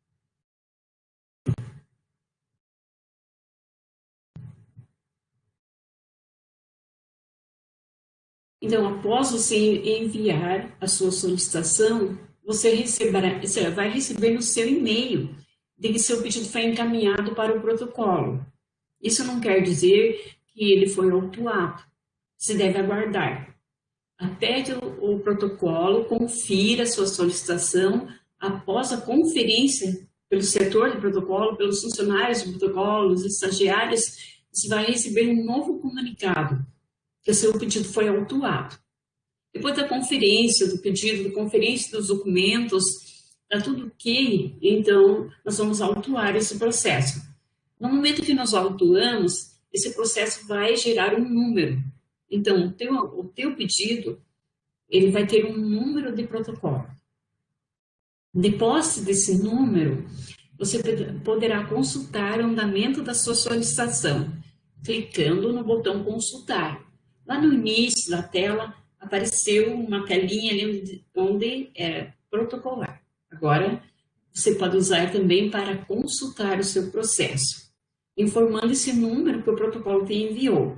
Então, após você enviar a sua solicitação, você vai receber no seu e-mail de que seu pedido foi encaminhado para o protocolo. Isso não quer dizer que ele foi autuado. Você deve aguardar até que o protocolo confira a sua solicitação. Após a conferência pelo setor de protocolo, pelos funcionários de protocolo, os estagiários, você vai receber um novo comunicado que o seu pedido foi autuado. Depois da conferência do pedido, da conferência dos documentos, está tudo ok, então nós vamos autuar esse processo. No momento que nós autuamos, esse processo vai gerar um número. Então, o teu pedido, ele vai ter um número de protocolo. De posse desse número, você poderá consultar o andamento da sua solicitação, clicando no botão consultar. Lá no início da tela, apareceu uma telinha ali onde é protocolar. Agora, você pode usar também para consultar o seu processo, informando esse número que o protocolo te enviou.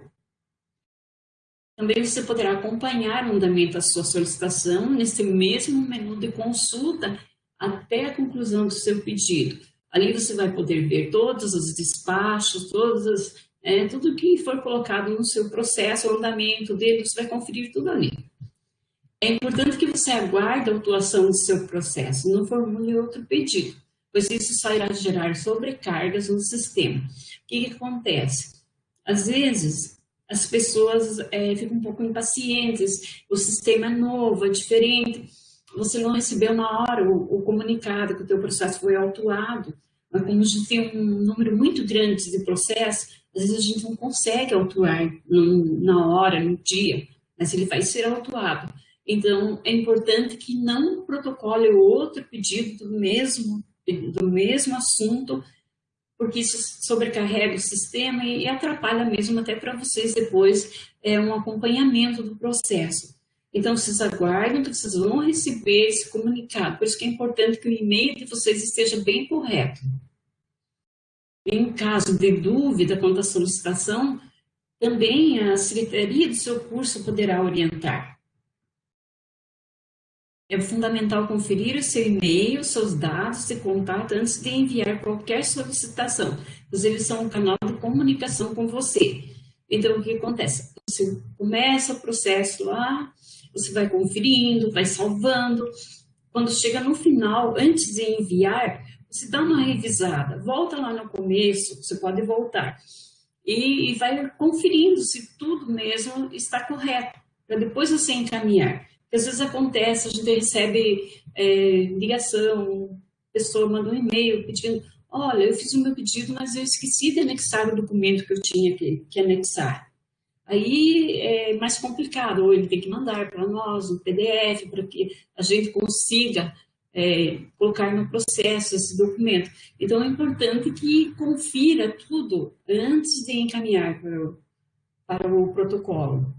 Também você poderá acompanhar o andamento da sua solicitação nesse mesmo menu de consulta até a conclusão do seu pedido. Ali você vai poder ver todos os despachos, tudo que for colocado no seu processo, o andamento dele, você vai conferir tudo ali. É importante que você aguarde a autuação do seu processo, não formule outro pedido, pois isso só irá gerar sobrecargas no sistema. O que acontece? Às vezes, as pessoas ficam um pouco impacientes, o sistema é novo, é diferente, você não recebeu na hora o comunicado que o teu processo foi autuado, mas como a gente tem um número muito grande de processos, às vezes a gente não consegue autuar na hora, no dia, mas ele vai ser autuado. Então, é importante que não protocole outro pedido do mesmo assunto, porque isso sobrecarrega o sistema e atrapalha mesmo até para vocês depois um acompanhamento do processo. Então, vocês aguardem que vocês vão receber esse comunicado. Por isso que é importante que o e-mail de vocês esteja bem correto. Em caso de dúvida quanto à solicitação, também a secretaria do seu curso poderá orientar. É fundamental conferir o seu e-mail, seus dados de contato antes de enviar qualquer solicitação, pois eles são um canal de comunicação com você. Então, o que acontece? Você começa o processo lá, você vai conferindo, vai salvando. Quando chega no final, antes de enviar, você dá uma revisada, volta lá no começo, você pode voltar, e vai conferindo se tudo mesmo está correto, para depois você encaminhar. Porque às vezes acontece, a gente recebe ligação, a pessoa manda um e-mail pedindo, olha, eu fiz o meu pedido, mas eu esqueci de anexar o documento que eu tinha que anexar. Aí é mais complicado, ou ele tem que mandar para nós um PDF, para que a gente consiga colocar no processo esse documento. Então, é importante que confira tudo antes de encaminhar para o protocolo.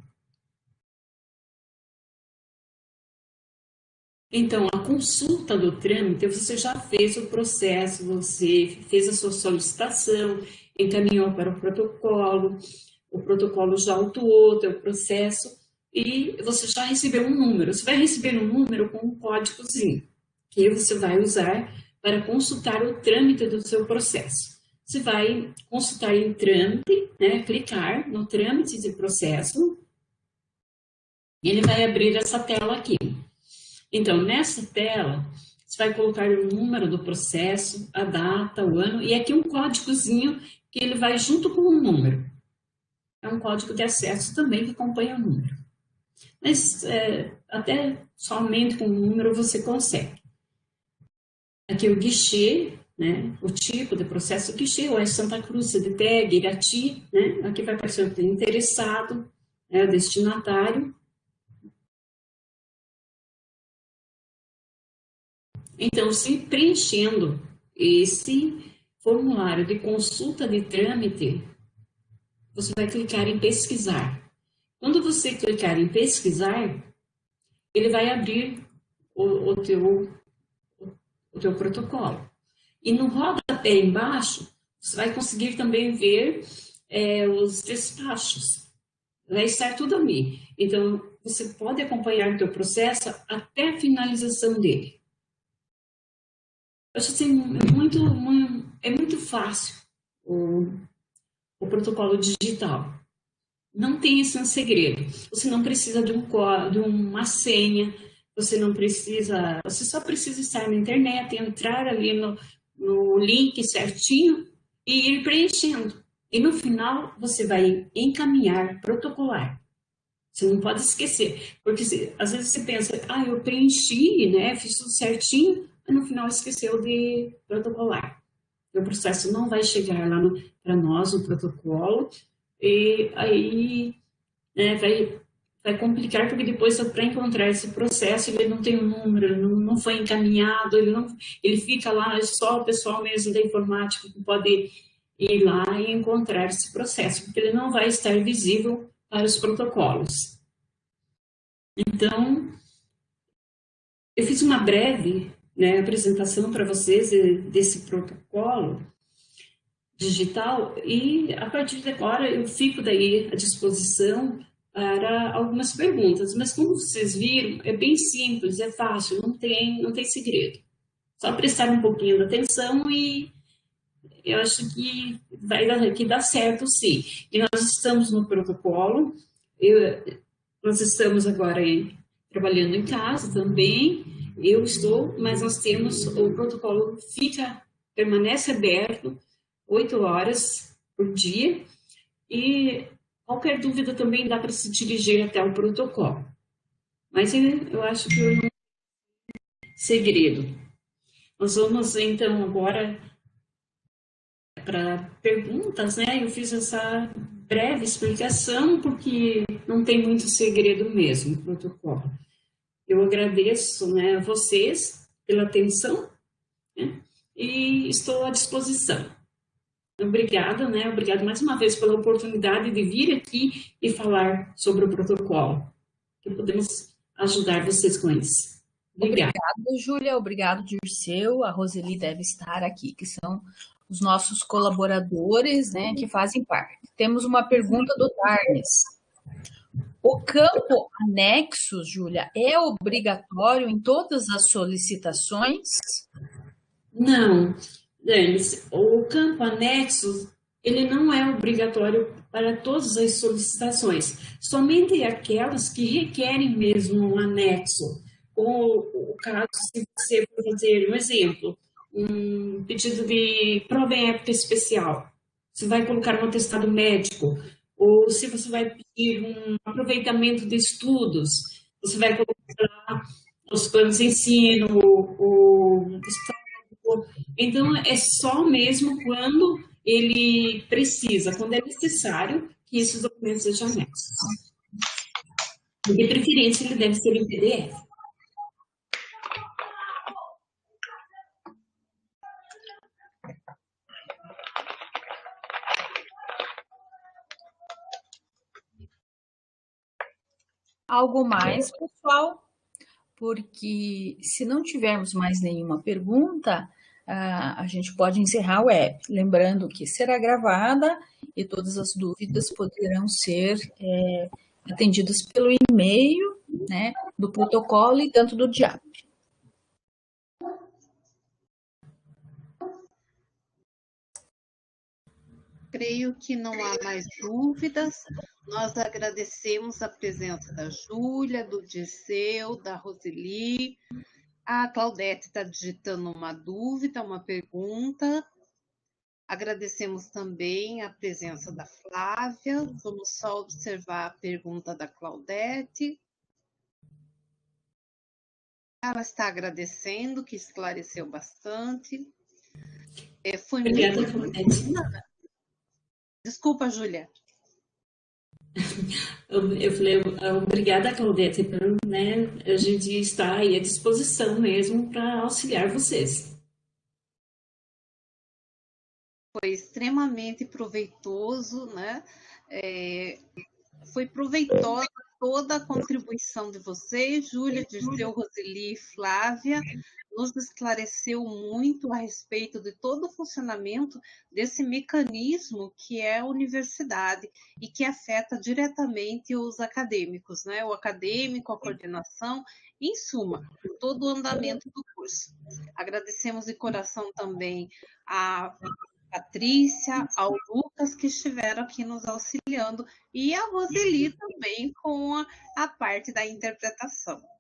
Então, a consulta do trâmite, você já fez o processo, você fez a sua solicitação, encaminhou para o protocolo já autuou o teu processo e você já recebeu um número. Você vai receber um número com um códigozinho que você vai usar para consultar o trâmite do seu processo. Você vai consultar em trâmite, né, clicar no trâmite de processo, e ele vai abrir essa tela aqui. Então, nessa tela, você vai colocar o número do processo, a data, o ano, e aqui um códigozinho que ele vai junto com o número. É um código de acesso também que acompanha o número. Mas até somente com o número você consegue. Aqui o guichê, né? O tipo de processo guichê, ou é Santa Cruz, CDTEG, Irati, né? Aqui vai aparecer o interessado, o destinatário. Então, se preenchendo esse formulário de consulta de trâmite, você vai clicar em pesquisar. Quando você clicar em pesquisar, ele vai abrir o teu protocolo. E no rodapé embaixo, você vai conseguir também ver os despachos. Vai estar tudo ali. Então, você pode acompanhar o teu processo até a finalização dele. Eu acho assim, é muito fácil o protocolo digital. Não tem esse segredo. Você não precisa de uma senha, você só precisa estar na internet, entrar ali no link certinho e ir preenchendo. E no final, você vai encaminhar, protocolar. Você não pode esquecer, porque às vezes você pensa, eu preenchi, né, fiz tudo certinho, mas no final esqueceu de protocolar. O processo não vai chegar lá para nós, o protocolo, e aí vai complicar, porque depois, para encontrar esse processo, ele não tem um número, não foi encaminhado, ele fica lá, só o pessoal mesmo da informática que pode ir lá e encontrar esse processo, porque ele não vai estar visível para os protocolos. Então, eu fiz uma breve apresentação para vocês desse protocolo digital e, a partir de agora, eu fico daí à disposição para algumas perguntas. Mas, como vocês viram, é bem simples, é fácil, não tem segredo. Só prestar um pouquinho de atenção e eu acho que vai dar certo, sim. E nós estamos no protocolo, nós estamos agora aí trabalhando em casa também, eu estou, mas nós temos, o protocolo permanece aberto 8 horas por dia e qualquer dúvida também dá para se dirigir até o protocolo. Mas eu acho que não é segredo. Nós vamos então agora para perguntas, né? Eu fiz essa breve explicação porque não tem muito segredo mesmo o protocolo. Eu agradeço, a vocês pela atenção, né? E estou à disposição. Obrigada, Obrigado mais uma vez pela oportunidade de vir aqui e falar sobre o protocolo, que podemos ajudar vocês com isso. Obrigada, Júlia. Obrigado, Dirceu. A Roseli deve estar aqui, que são os nossos colaboradores, né, que fazem parte. Temos uma pergunta do Tarnes. O campo anexos, Júlia, é obrigatório em todas as solicitações? Não, Danis, o campo anexos, ele não é obrigatório para todas as solicitações, somente aquelas que requerem mesmo um anexo. O caso, se você for fazer um exemplo, um pedido de prova em época especial, você vai colocar um atestado médico, ou se você vai pedir um aproveitamento de estudos, você vai colocar os planos de ensino, o então, é só mesmo quando ele precisa, quando é necessário que esses documentos sejam anexos. De preferência, ele deve ser em PDF. Algo mais, pessoal? Porque se não tivermos mais nenhuma pergunta, a gente pode encerrar a web. Lembrando que será gravada e todas as dúvidas poderão ser atendidas pelo e-mail, né, do protocolo e tanto do DIAP. Creio que não há mais dúvidas. Nós agradecemos a presença da Júlia, do Dirceu, da Roseli. A Claudete está digitando uma dúvida, uma pergunta. Agradecemos também a presença da Flávia. Vamos só observar a pergunta da Claudete. Ela está agradecendo, que esclareceu bastante. Foi Obrigada, muito... Claudete. Desculpa, Júlia. Eu falei, obrigada, Claudete, por, né, a gente estar aí à disposição mesmo para auxiliar vocês. Foi extremamente proveitoso, né? Foi proveitosa toda a contribuição de vocês, Júlia, Dirceu, Roseli e Flávia, nos esclareceu muito a respeito de todo o funcionamento desse mecanismo que é a universidade e que afeta diretamente os acadêmicos, né? O acadêmico, a coordenação, em suma, todo o andamento do curso. Agradecemos de coração também a Patrícia, ao Lucas, que estiveram aqui nos auxiliando, e a Roseli também com a parte da interpretação.